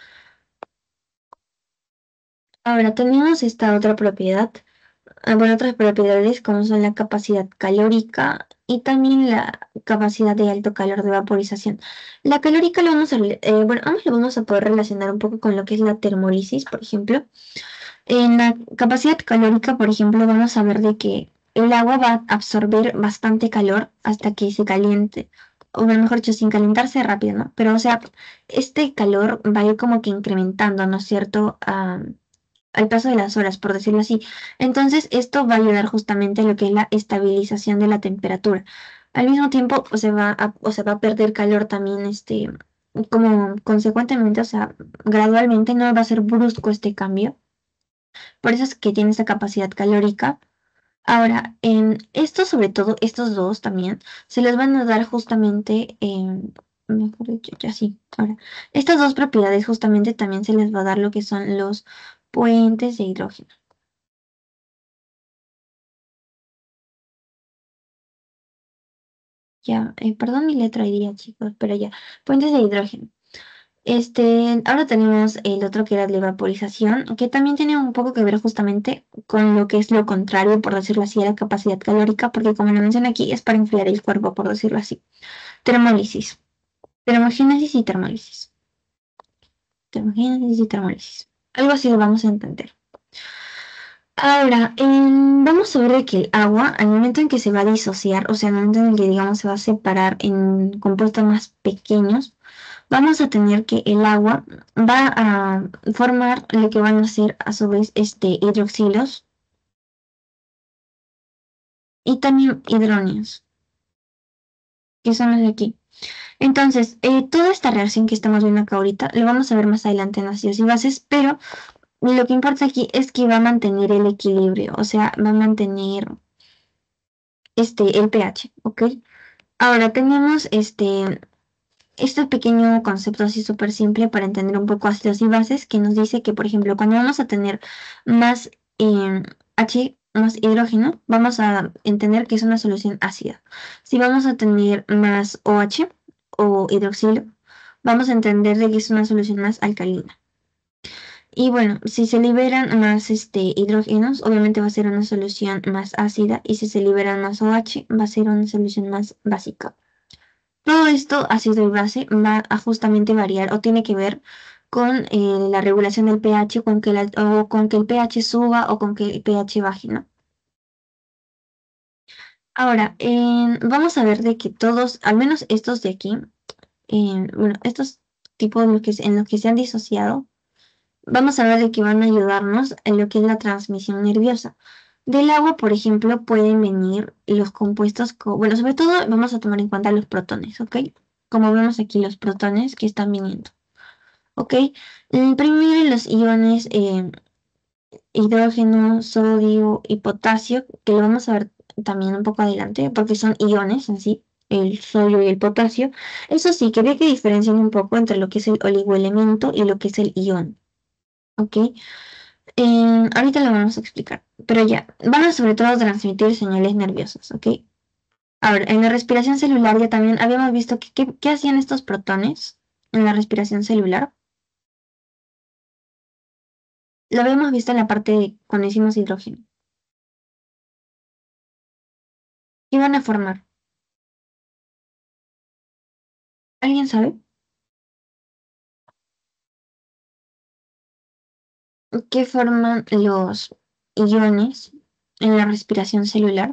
Speaker 1: Ahora tenemos esta otra propiedad, ah, bueno, otras propiedades como son la capacidad calórica y también la capacidad de alto calor de vaporización. La calórica lo vamos a, rela- eh, bueno, ambos lo vamos a poder relacionar un poco con lo que es la termólisis, por ejemplo. En la capacidad calórica, por ejemplo, vamos a ver de que el agua va a absorber bastante calor hasta que se caliente, o bueno, mejor dicho, sin calentarse rápido, ¿no? Pero, o sea, este calor va a ir como que incrementando, ¿no es cierto? Ah, al paso de las horas, por decirlo así. Entonces, esto va a ayudar justamente a lo que es la estabilización de la temperatura. Al mismo tiempo, o se va a, o se va a perder calor también, este, como consecuentemente, o sea, gradualmente no va a ser brusco este cambio. Por eso es que tiene esta capacidad calórica. Ahora, en estos, sobre todo, estos dos también, se les van a dar justamente, em, mejor dicho, ya sí, ahora, estas dos propiedades justamente también se les va a dar lo que son los puentes de hidrógeno. Ya, eh, perdón mi letra hoy día, chicos, pero ya, puentes de hidrógeno. Este, ahora tenemos el otro que era la vaporización, que también tiene un poco que ver justamente con lo que es lo contrario, por decirlo así, a la capacidad calórica, porque como lo mencioné aquí, es para enfriar el cuerpo, por decirlo así. Termólisis, termogénesis y termólisis. Termogénesis y termólisis. Algo así lo vamos a entender. Ahora, em, vamos a ver de que el agua, al momento en que se va a disociar, o sea, al momento en el que, digamos, se va a separar en compuestos más pequeños, vamos a tener que el agua va a formar lo que van a ser a su vez este, hidroxilos y también hidronios, que son los de aquí. Entonces, eh, toda esta reacción que estamos viendo acá ahorita, lo vamos a ver más adelante en ácidos y bases, pero lo que importa aquí es que va a mantener el equilibrio, o sea, va a mantener este, el pH, ¿ok? Ahora tenemos este, este pequeño concepto así súper simple para entender un poco ácidos y bases que nos dice que, por ejemplo, cuando vamos a tener más eh, H, más hidrógeno, vamos a entender que es una solución ácida. Si vamos a tener más OH o hidroxilo, vamos a entender de que es una solución más alcalina. Y bueno, si se liberan más este, hidrógenos, obviamente va a ser una solución más ácida y si se liberan más OH, va a ser una solución más básica. Todo esto, ácido y base, va a justamente variar o tiene que ver con eh, la regulación del pH con que la- o con que el pH suba o con que el pH baje, ¿no? Ahora, en- vamos a ver de que todos, al menos estos de aquí, en- bueno, estos tipos en los que, se- en los que se han disociado, vamos a ver de que van a ayudarnos en lo que es la transmisión nerviosa. Del agua, por ejemplo, pueden venir los compuestos, co- bueno, sobre todo vamos a tomar en cuenta los protones, ¿ok? Como vemos aquí los protones que están viniendo, ¿ok? Mm, Primero los iones eh, hidrógeno, sodio y potasio, que lo vamos a ver también un poco adelante, porque son iones en sí, el sodio y el potasio. Eso sí, quería que diferencien un poco entre lo que es el oligoelemento y lo que es el ion, ¿ok? Eh, ahorita lo vamos a explicar, pero ya, van a sobre todo transmitir señales nerviosas, ¿ok? Ahora, en la respiración celular ya también habíamos visto que, que- qué hacían estos protones en la respiración celular. Lo habíamos visto en la parte de cuando hicimos hidrógeno. ¿Qué van a formar? ¿Alguien sabe qué forman los iones en la respiración celular?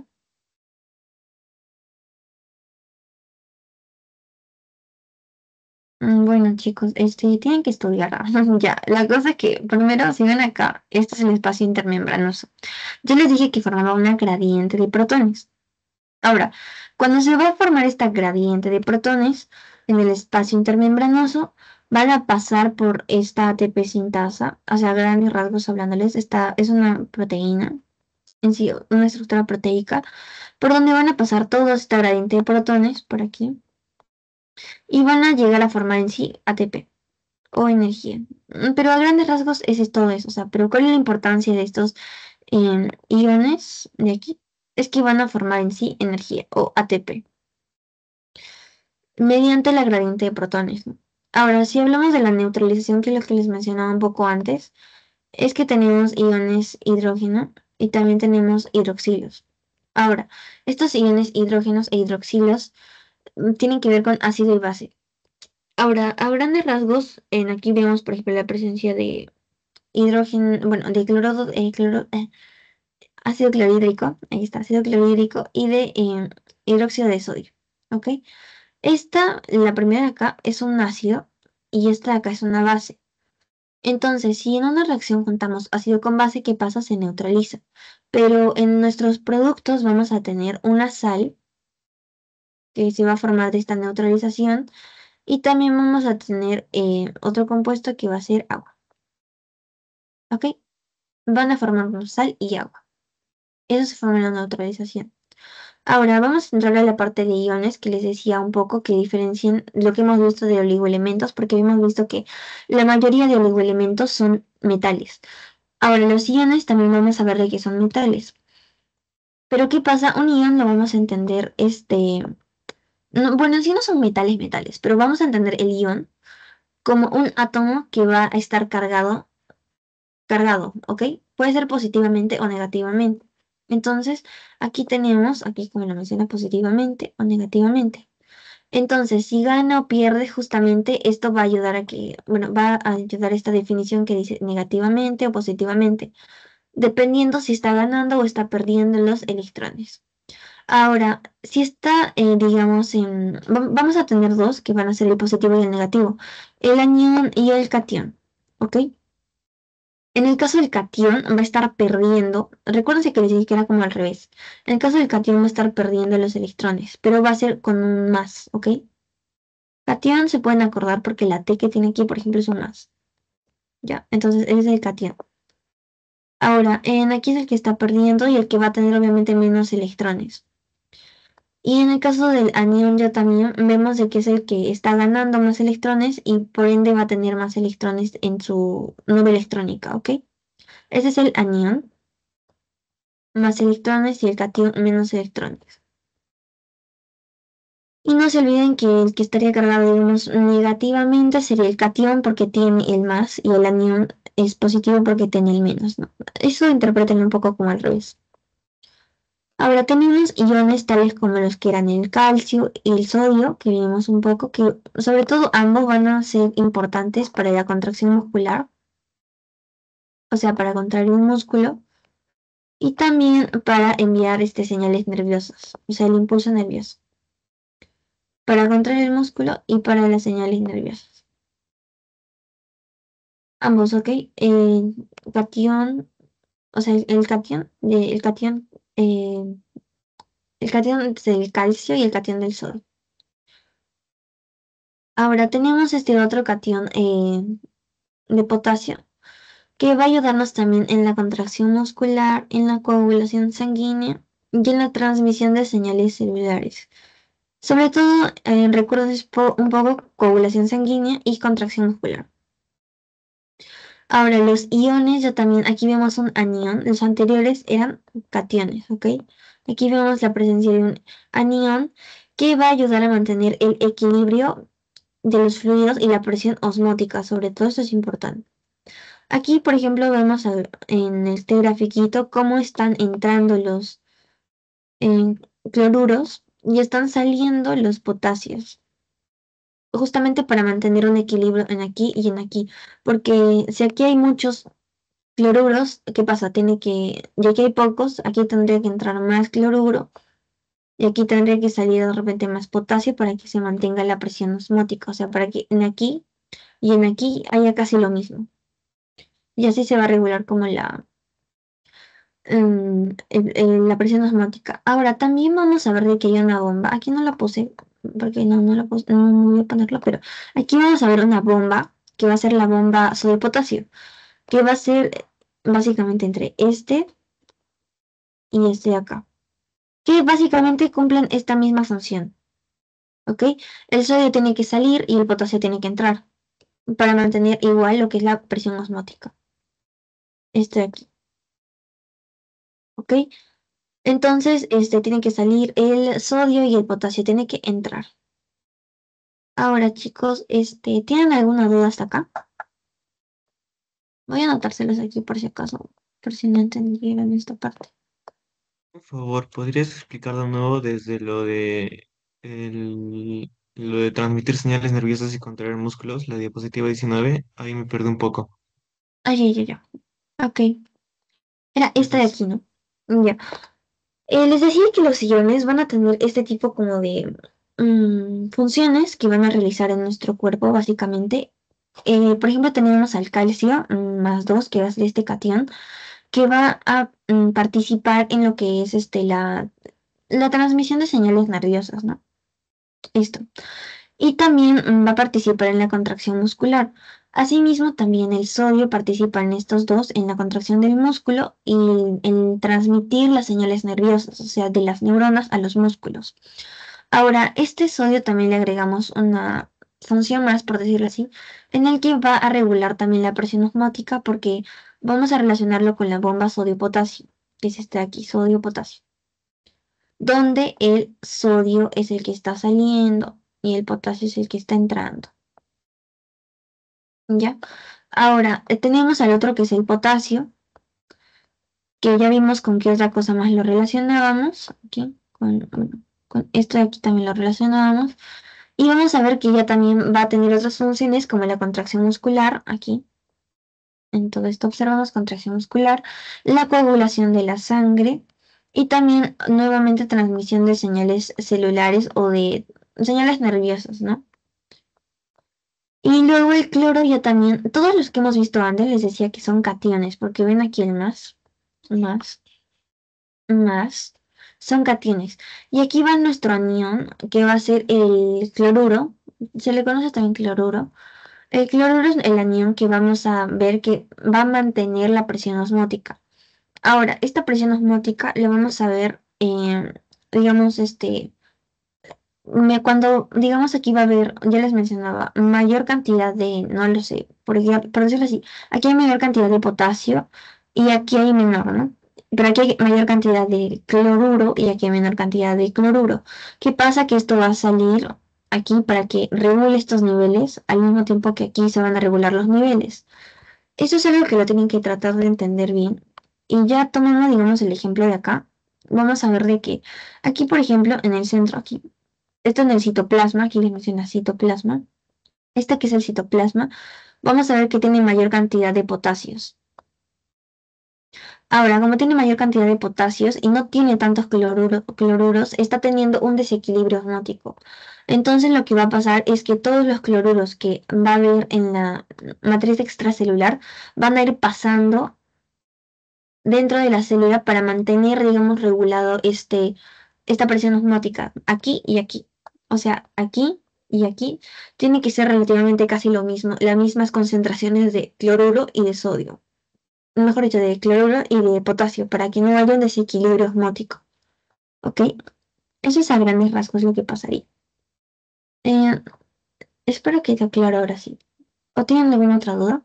Speaker 1: Mm, Bueno, chicos, este, tienen que estudiar. Ya, la cosa es que primero, si ven acá, este es el espacio intermembranoso. Yo les dije que formaba una gradiente de protones. Ahora, cuando se va a formar esta gradiente de protones en el espacio intermembranoso, van a pasar por esta A T P sintasa, o sea, a grandes rasgos hablándoles, esta es una proteína, en sí, una estructura proteica, por donde van a pasar toda esta gradiente de protones, por aquí, y van a llegar a formar en sí A T P o energía. Mm, Pero a grandes rasgos ese es todo eso, o sea, pero ¿cuál es la importancia de estos eh, iones de aquí? Es que van a formar en sí energía o A T P mediante la gradiente de protones, ¿no? Ahora, si hablamos de la neutralización, que es lo que les mencionaba un poco antes, es que tenemos iones hidrógeno y también tenemos hidroxilos. Ahora, estos iones hidrógenos e hidroxilos mm, tienen que ver con ácido y base. Ahora, a grandes rasgos, en aquí vemos, por ejemplo, la presencia de hidrógeno, bueno, de cloro, eh, cloro- eh, ácido clorhídrico, ahí está, ácido clorhídrico y de eh, hidróxido de sodio, ¿ok? Esta, la primera de acá, es un ácido y esta de acá es una base. Entonces, si en una reacción juntamos ácido con base, ¿qué pasa? Se neutraliza. Pero en nuestros productos vamos a tener una sal que se va a formar de esta neutralización y también vamos a tener eh, otro compuesto que va a ser agua. ¿Ok? Van a formarnos sal y agua. Eso se forma en la neutralización. Ahora vamos a entrar a la parte de iones que les decía un poco que diferencian lo que hemos visto de oligoelementos, porque hemos visto que la mayoría de oligoelementos son metales. Ahora los iones también vamos a ver de qué son metales. Pero ¿qué pasa? Un ion lo vamos a entender, este, no, bueno, en sí no son metales metales, pero vamos a entender el ion como un átomo que va a estar cargado, cargado, ¿ok? Puede ser positivamente o negativamente. Entonces, aquí tenemos, aquí como lo menciona, positivamente o negativamente. Entonces, si gana o pierde, justamente esto va a ayudar a que, bueno, va a ayudar a esta definición que dice negativamente o positivamente, dependiendo si está ganando o está perdiendo los electrones. Ahora, si está, eh, digamos, en, va- vamos a tener dos que van a ser el positivo y el negativo, el anión y el catión, ¿ok? En el caso del catión va a estar perdiendo, recuérdense que les dije que era como al revés. En el caso del catión va a estar perdiendo los electrones, pero va a ser con un más, ¿ok? Catión se pueden acordar porque la T que tiene aquí, por ejemplo, es un más. Ya, entonces ese es el catión. Ahora, en aquí es el que está perdiendo y el que va a tener obviamente menos electrones. Y en el caso del anión ya también vemos de que es el que está ganando más electrones y por ende va a tener más electrones en su nube electrónica, ¿ok? Ese es el anión, más electrones y el catión menos electrones. Y no se olviden que el que estaría cargado, digamos, negativamente sería el catión porque tiene el más y el anión es positivo porque tiene el menos, ¿no? Eso interpretenlo un poco como al revés. Ahora tenemos iones tales como los que eran el calcio y el sodio, que vimos un poco, que sobre todo ambos van a ser importantes para la contracción muscular, o sea, para contraer un músculo, y también para enviar este, señales nerviosas, o sea, el impulso nervioso, para contraer el músculo y para las señales nerviosas. Ambos, ¿ok? El catión, o sea, el, el catión, de- el catión, eh, el catión del calcio y el catión del sodio. Ahora tenemos este otro catión eh, de potasio que va a ayudarnos también en la contracción muscular, en la coagulación sanguínea y en la transmisión de señales celulares. Sobre todo, eh, recuerden un poco coagulación sanguínea y contracción muscular. Ahora, los iones, ya también, aquí vemos un anión, los anteriores eran cationes, ¿ok? Aquí vemos la presencia de un anión que va a ayudar a mantener el equilibrio de los fluidos y la presión osmótica, sobre todo esto es importante. Aquí, por ejemplo, vemos al- en este grafiquito cómo están entrando los eh, cloruros y están saliendo los potasios. justamente para mantener un equilibrio en aquí y en aquí. Porque si aquí hay muchos cloruros, ¿qué pasa? Tiene que, ya que hay pocos, aquí tendría que entrar más cloruro y aquí tendría que salir de repente más potasio para que se mantenga la presión osmótica. O sea, para que en aquí y en aquí haya casi lo mismo. Y así se va a regular como la, em, el- el- la presión osmótica. Ahora, también vamos a ver de que hay una bomba. Aquí no la puse, porque no, no la puse, no, no voy a ponerla, pero aquí vamos a ver una bomba, que va a ser la bomba sodio potasio, que va a ser básicamente entre este y este de acá, que básicamente cumplen esta misma función, ¿ok? El sodio tiene que salir y el potasio tiene que entrar para mantener igual lo que es la presión osmótica. Este de aquí, ¿ok? Entonces, este tiene que salir el sodio y el potasio tiene que entrar. Ahora, chicos, este, ¿tienen alguna duda hasta acá? Voy a anotárselas aquí por si acaso, por si no entendieron esta parte.
Speaker 3: Por favor, ¿podrías explicar de nuevo desde lo de el- lo de transmitir señales nerviosas y contraer músculos, la diapositiva diecinueve? Ahí me perdí un poco.
Speaker 1: Ay, ay, ay, ay. Ok. Era esta de
Speaker 3: Gracias.
Speaker 1: aquí, ¿no? Ya. Eh, les decía que los sillones van a tener este tipo como de mm, funciones que van a realizar en nuestro cuerpo, básicamente. Eh, por ejemplo, tenemos al calcio mm, más dos, que va a ser este cation, que va a mm, participar en lo que es este, la, la transmisión de señales nerviosas, ¿no? Esto. Y también mm, va a participar en la contracción muscular. Asimismo, también el sodio participa en estos dos, en la contracción del músculo y en transmitir las señales nerviosas, o sea, de las neuronas a los músculos. Ahora, este sodio también le agregamos una función más, por decirlo así, en el que va a regular también la presión osmótica porque vamos a relacionarlo con la bomba sodio-potasio, que es este de aquí, sodio-potasio, donde el sodio es el que está saliendo y el potasio es el que está entrando. ¿Ya? Ahora, eh, tenemos al otro que es el potasio, que ya vimos con qué otra cosa más lo relacionábamos. Aquí, con, bueno, con esto de aquí también lo relacionábamos. Y vamos a ver que ya también va a tener otras funciones como la contracción muscular, aquí. En todo esto observamos contracción muscular, la coagulación de la sangre y también nuevamente transmisión de señales celulares o de señales nerviosas, ¿no? Y luego el cloro ya también, todos los que hemos visto antes les decía que son cationes, porque ven aquí el más, más, más, son cationes. Y aquí va nuestro anión, que va a ser el cloruro, se le conoce también cloruro. El cloruro es el anión que vamos a ver que va a mantener la presión osmótica. Ahora, esta presión osmótica la vamos a ver, eh, digamos, este, me, cuando, digamos, aquí va a haber, ya les mencionaba, mayor cantidad de, no lo sé, por ejemplo, por decirlo así, aquí hay mayor cantidad de potasio y aquí hay menor, ¿no? Pero aquí hay mayor cantidad de cloruro y aquí hay menor cantidad de cloruro. ¿Qué pasa? Que esto va a salir aquí para que regule estos niveles al mismo tiempo que aquí se van a regular los niveles. Eso es algo que lo tienen que tratar de entender bien. Y ya tomando, digamos, el ejemplo de acá, vamos a ver de que aquí, por ejemplo, en el centro, aquí, esto en el citoplasma, aquí les menciona citoplasma, este que es el citoplasma, vamos a ver que tiene mayor cantidad de potasios. Ahora, como tiene mayor cantidad de potasios y no tiene tantos cloruro- cloruros, está teniendo un desequilibrio osmótico. Entonces, lo que va a pasar es que todos los cloruros que va a haber en la matriz extracelular van a ir pasando dentro de la célula para mantener, digamos, regulado este, esta presión osmótica aquí y aquí. O sea, aquí y aquí tiene que ser relativamente casi lo mismo, las mismas concentraciones de cloruro y de sodio. Mejor dicho, de cloruro y de potasio, para que no haya un desequilibrio osmótico. ¿Ok? Eso es a grandes rasgos lo que pasaría. Eh, espero que quede claro ahora sí. ¿O tienen alguna otra duda?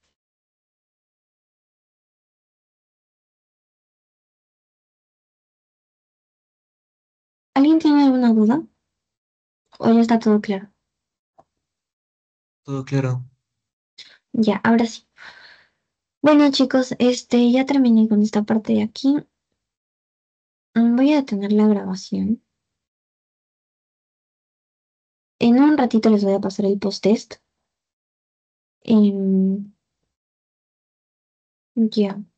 Speaker 1: ¿Alguien tiene alguna duda? ¿O ya está todo claro?
Speaker 3: Todo claro.
Speaker 1: Ya, ahora sí. Bueno, chicos, este, ya terminé con esta parte de aquí. Mm, Voy a detener la grabación. En un ratito les voy a pasar el post-test. Em, ya.